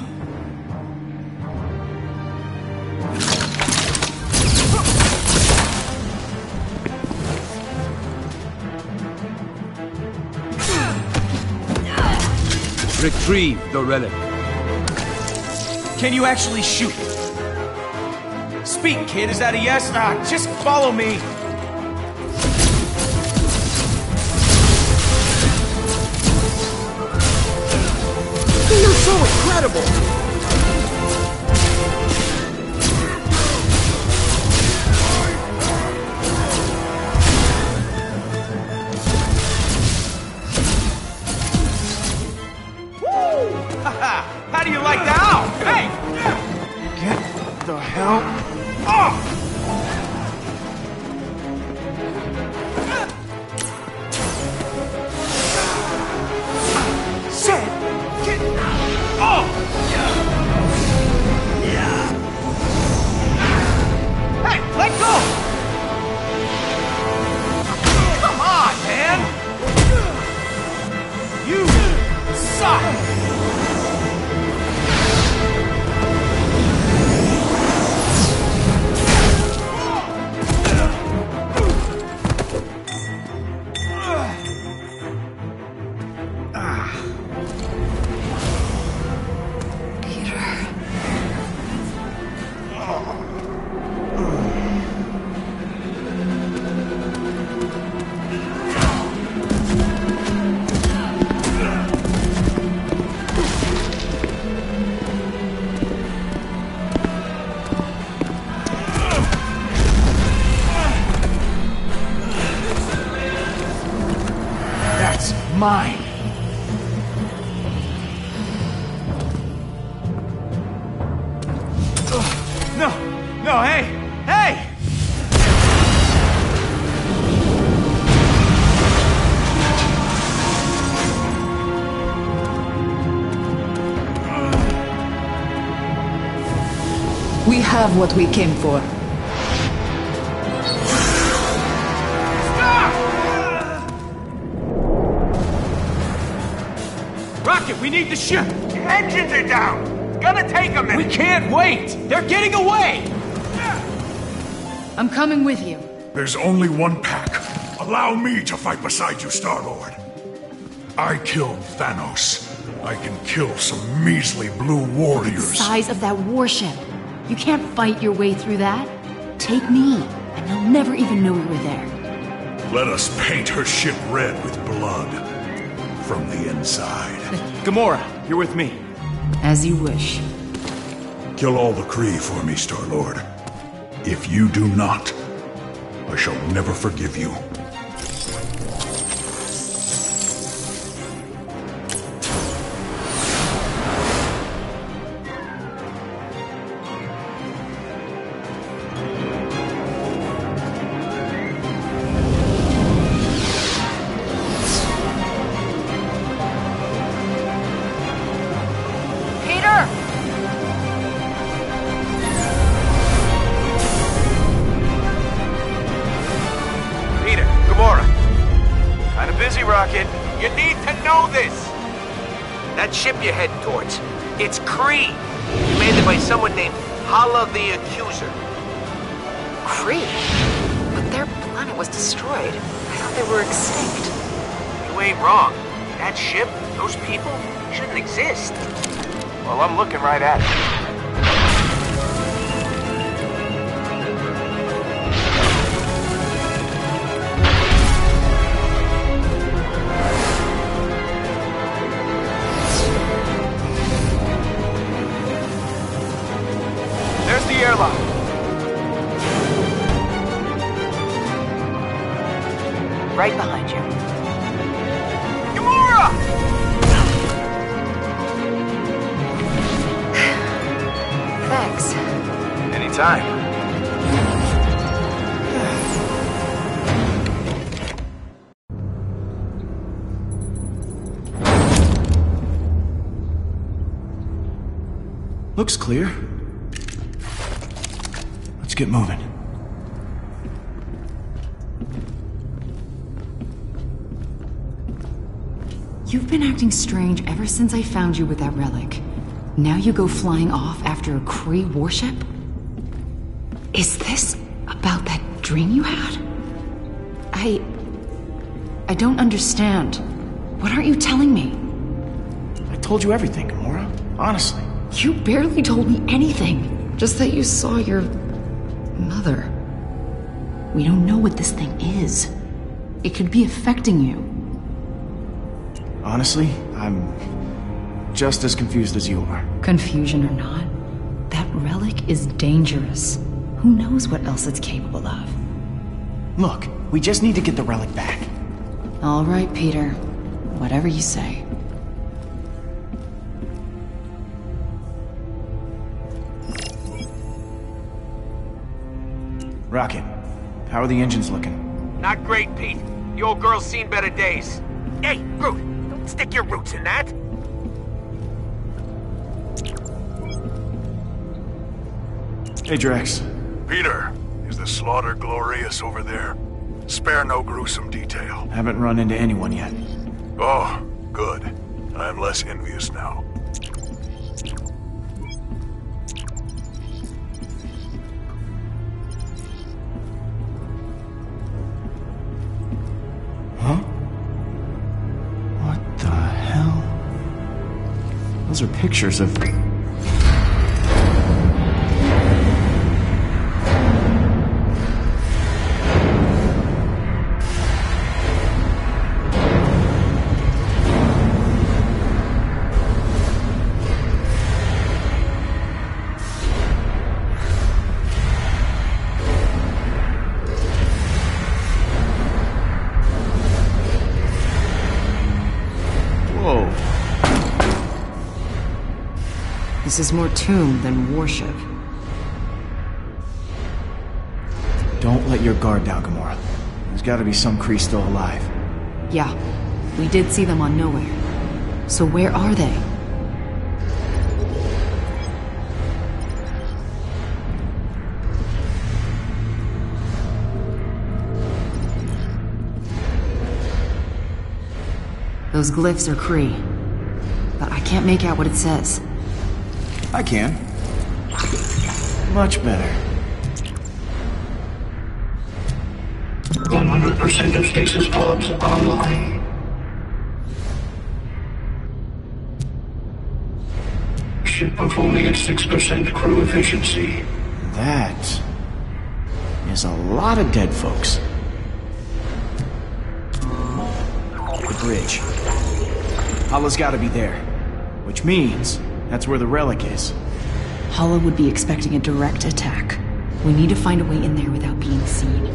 Retrieve the relic. Can you actually shoot? Speak, kid. Is that a yes? Just follow me. You're so incredible! How do you like that? Ow! Hey! Get the hell off! Shit! Get off! Hey, let go! Come on, man! You suck! Mine. No, no, hey, hey! We have what we came for. Rocket, we need the ship! The engines are down! Gonna take a minute! We can't wait! They're getting away! I'm coming with you. There's only one pack. Allow me to fight beside you, Star-Lord. I killed Thanos. I can kill some measly blue warriors. The size of that warship. You can't fight your way through that. Take me, and they'll never even know we were there. Let us paint her ship red with blood. From the inside. Gamora, you're with me. As you wish. Kill all the Kree for me, Star-Lord. If you do not, I shall never forgive you. You need to know this! That ship you're heading towards, it's Kree. Commanded by someone named Hala the Accuser. Kree? But their planet was destroyed. I thought they were extinct. You ain't wrong. That ship, those people, shouldn't exist. Well, I'm looking right at it. Airlock. Right behind you. Gamora! Thanks. Anytime. Looks clear. Let's get moving. You've been acting strange ever since I found you with that relic. Now you go flying off after a Kree warship? Is this about that dream you had? I don't understand. What aren't you telling me? I told you everything, Gamora. Honestly. You barely told me anything. Just that you saw your mother. We don't know what this thing is. It could be affecting you. Honestly, I'm just as confused as you are. Confusion or not, that relic is dangerous. Who knows what else it's capable of? Look, we just need to get the relic back. All right, Peter. Whatever you say. Rocket, how are the engines looking? Not great, Pete. The old girl's seen better days. Hey, Groot, don't stick your roots in that. Hey, Drax. Peter, is the slaughter glorious over there? Spare no gruesome detail. Haven't run into anyone yet. Oh, good. I'm less envious now. Huh? What the hell? Those are pictures of... This is more tomb than warship. Don't let your guard down, Gamora. There's gotta be some Kree still alive. Yeah, we did see them on Nowhere. So where are they? Those glyphs are Kree, but I can't make out what it says. I can. Much better. 100% of stasis pods online. Ship performing at 6% crew efficiency. That is a lot of dead folks. The bridge. Hala's gotta be there. Which means that's where the relic is. Hala would be expecting a direct attack. We need to find a way in there without being seen.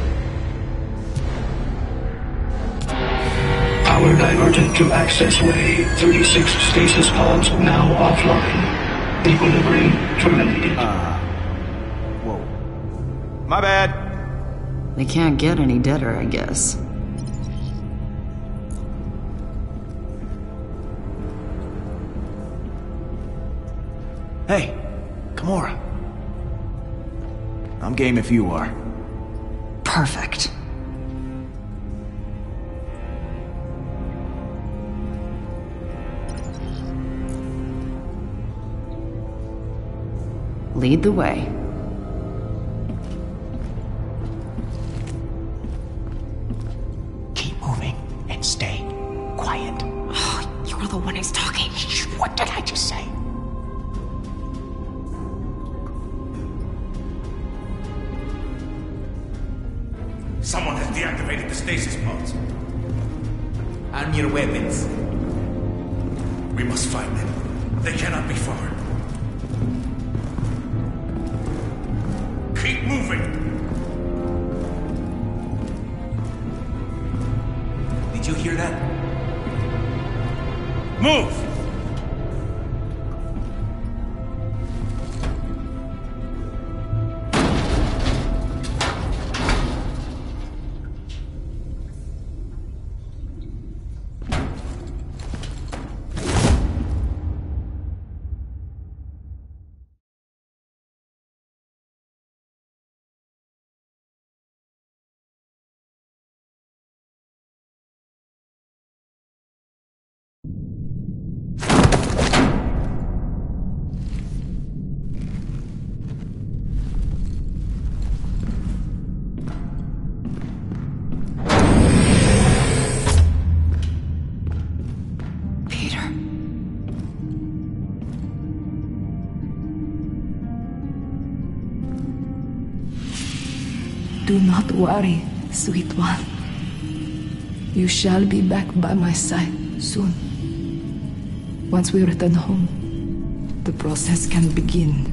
Power diverted to access way. 36 stasis pods now offline. Equilibrium terminated. Whoa. My bad. They can't get any deader, I guess. Hey, Gamora. I'm game if you are. Perfect. Lead the way. Keep moving and stay quiet. Oh, you're the one who's talking. Shh, what did I just say? Someone has deactivated the stasis pods. Arm your weapons. We must find them. They cannot be far. Keep moving! Did you hear that? Move! Do not worry, sweet one. You shall be back by my side soon. Once we return home, the process can begin.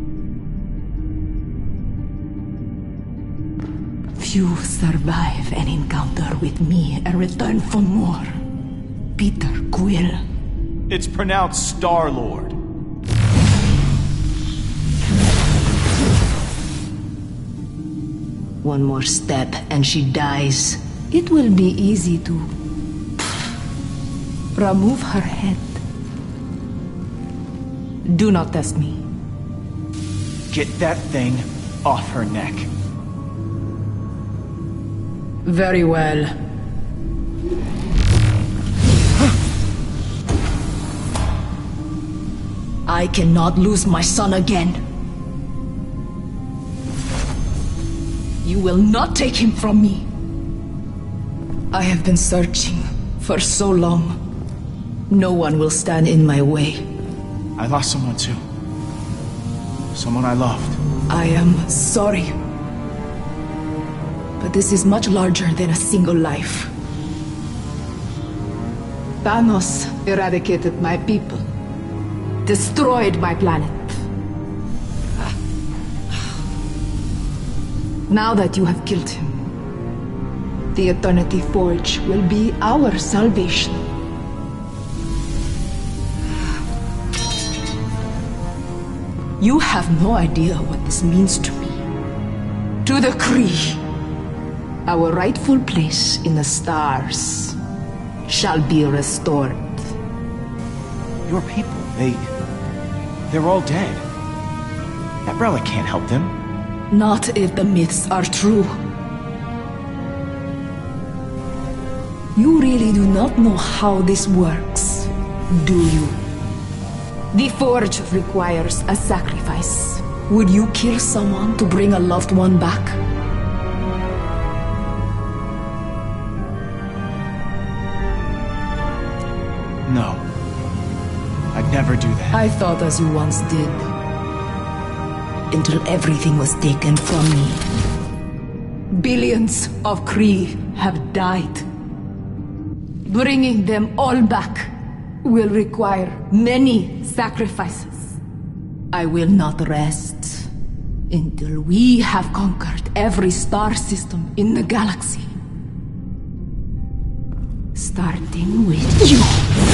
Few survive an encounter with me and return for more. Peter Quill. It's pronounced Star-Lord. One more step and she dies. It will be easy to remove her head. Do not test me. Get that thing off her neck. Very well. I cannot lose my son again. You will not take him from me. I have been searching for so long. No one will stand in my way. I lost someone too. Someone I loved. I am sorry. But this is much larger than a single life. Thanos eradicated my people. Destroyed my planet. Now that you have killed him, the Eternity Forge will be our salvation. You have no idea what this means to me. To the Kree, our rightful place in the stars shall be restored. Your people, they're all dead. That relic can't help them. Not if the myths are true. You really do not know how this works, do you? The Forge requires a sacrifice. Would you kill someone to bring a loved one back? No. I'd never do that. I thought as you once did. Until everything was taken from me. Billions of Kree have died. Bringing them all back will require many sacrifices. I will not rest until we have conquered every star system in the galaxy. Starting with you.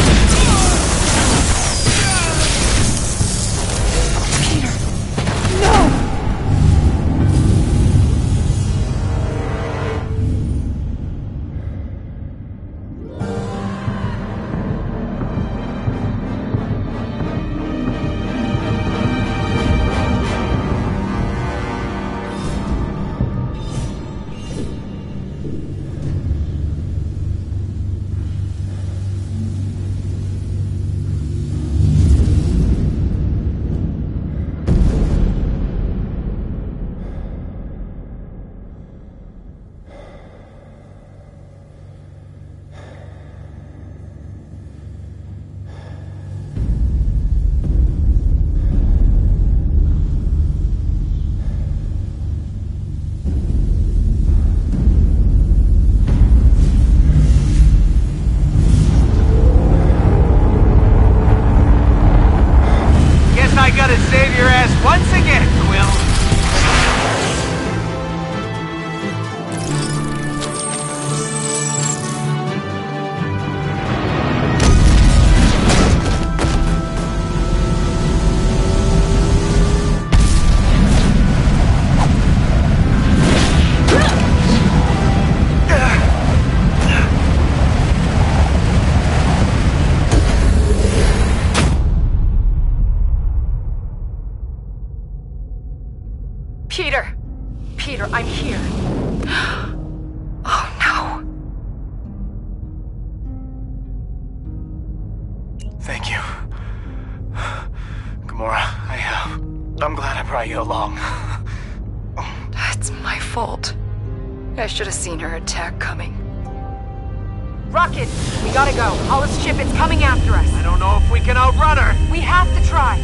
Peter, I'm here. Oh no. Thank you. Gamora, I'm glad I brought you along. It's my fault. I should have seen her attack coming. Rocket, we gotta go. Hollis' ship is coming after us. I don't know if we can outrun her. We have to try.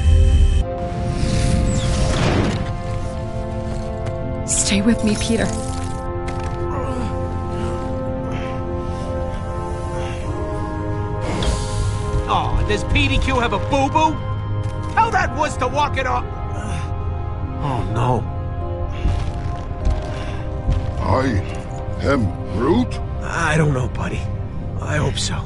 Stay with me, Peter. Oh, does PDQ have a boo-boo? Tell that wuss to walk it off. Oh, no. I am Groot? I don't know, buddy. I hope so.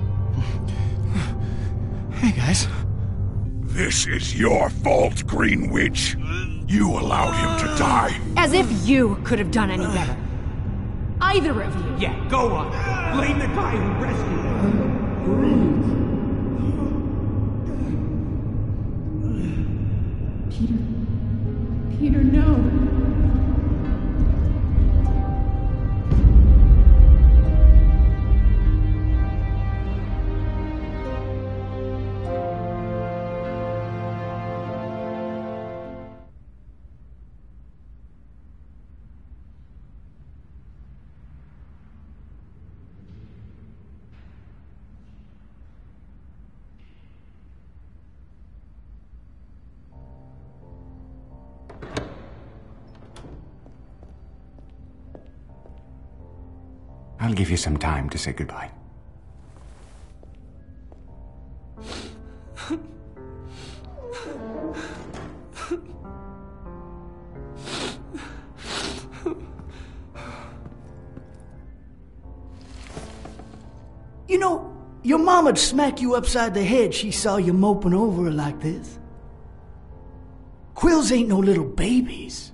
Hey, guys. This is your fault, Green Witch. You allowed him to die. As if you could have done any better. Either of you. Yeah, go on. Blame the guy who rescued Peter. Peter, no. I'll give you some time to say goodbye. You know, your moma'd smack you upside the head she saw you moping over her like this. Quills ain't no little babies.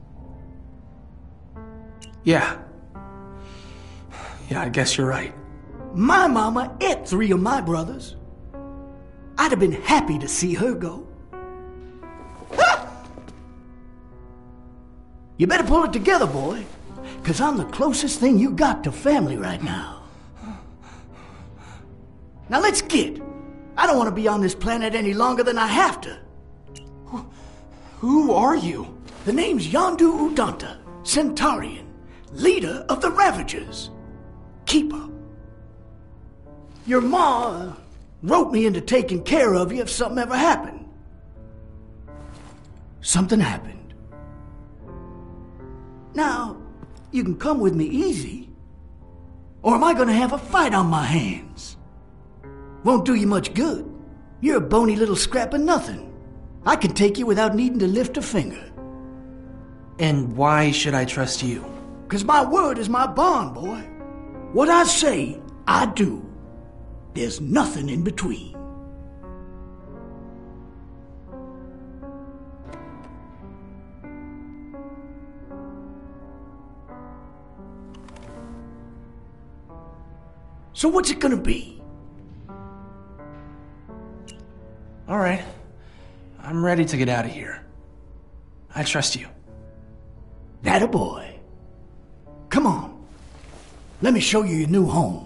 Yeah, I guess you're right. My mama ate 3 of my brothers. I'd have been happy to see her go. You better pull it together, boy, 'cause I'm the closest thing you got to family right now. Now let's get. I don't want to be on this planet any longer than I have to. Who are you? The name's Yondu Udonta, Centaurian, leader of the Ravagers. Keeper. Your ma wrote me into taking care of you if something ever happened. Something happened. Now, you can come with me easy, or am I gonna have a fight on my hands? Won't do you much good. You're a bony little scrap of nothing. I can take you without needing to lift a finger. And why should I trust you? 'Cause my word is my bond, boy. What I say, I do. There's nothing in between. So what's it gonna be? All right. I'm ready to get out of here. I trust you. That a boy. Come on. Let me show you your new home.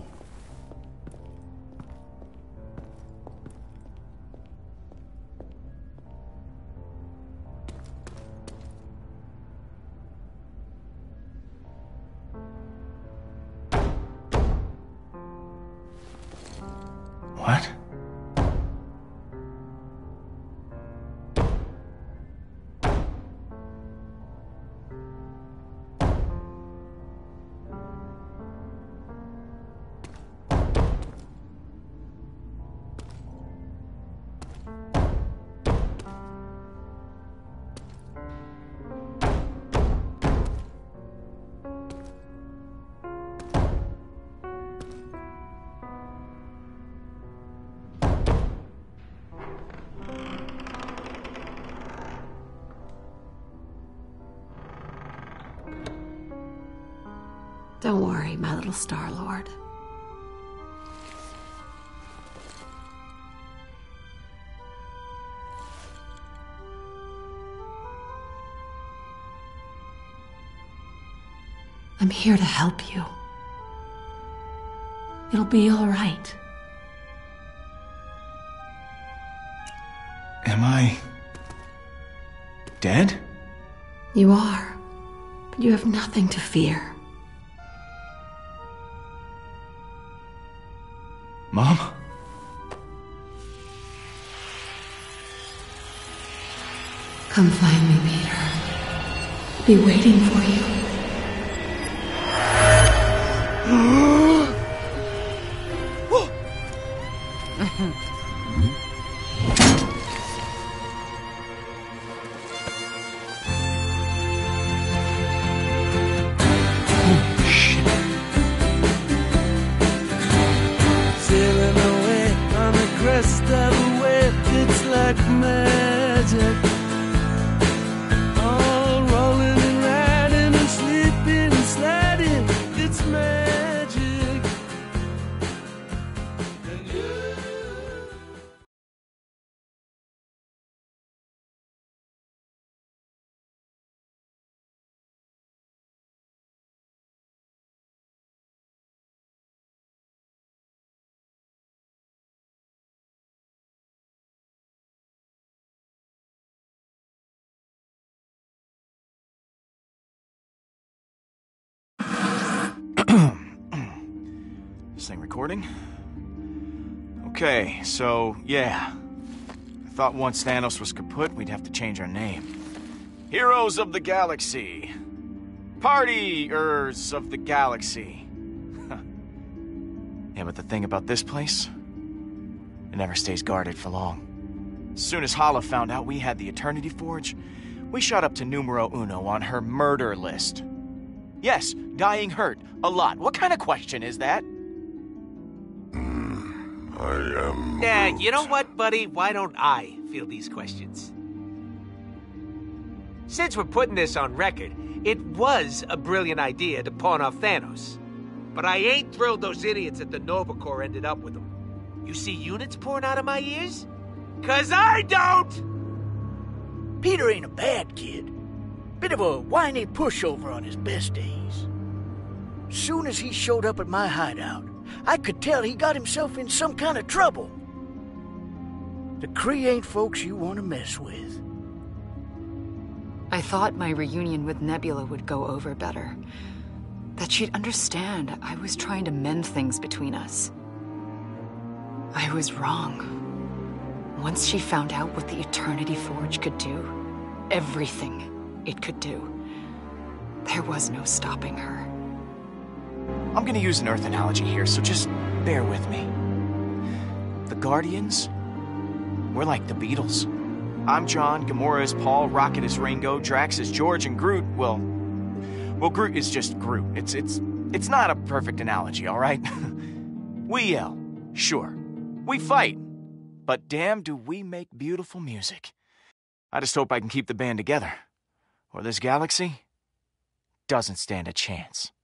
What? Don't worry, my little Star-Lord. I'm here to help you. It'll be all right. Am I... dead? You are, but you have nothing to fear. Mom? Come find me, Peter. I'll be waiting for you. Sailing away on the crest of a wave, it's like magic. All rolling and riding and sleeping and sliding, it's magic. And you... This thing recording? Okay, so, yeah. I thought once Thanos was kaput, we'd have to change our name. Heroes of the Galaxy. Partiers of the Galaxy. Yeah, but the thing about this place, it never stays guarded for long. As soon as Hala found out we had the Eternity Forge, we shot up to numero uno on her murder list. Yes, dying hurt. A lot. What kind of question is that? I am... Yeah, you know what, buddy? Why don't I field these questions? Since we're putting this on record, it was a brilliant idea to pawn off Thanos. But I ain't thrilled those idiots at the Nova Corps ended up with him. You see units pouring out of my ears? 'Cause I don't! Peter ain't a bad kid. Bit of a whiny pushover on his best days. Soon as he showed up at my hideout, I could tell he got himself in some kind of trouble. The Kree ain't folks you want to mess with. I thought my reunion with Nebula would go over better. That she'd understand I was trying to mend things between us. I was wrong. Once she found out what the Eternity Forge could do, everything it could do, there was no stopping her. I'm gonna use an Earth analogy here, so just bear with me. The Guardians, we're like the Beatles. I'm John, Gamora is Paul, Rocket is Ringo, Drax is George, and Groot, well, Groot is just Groot. It's not a perfect analogy, all right? We yell, sure. We fight. But damn, do we make beautiful music. I just hope I can keep the band together. Or this galaxy doesn't stand a chance.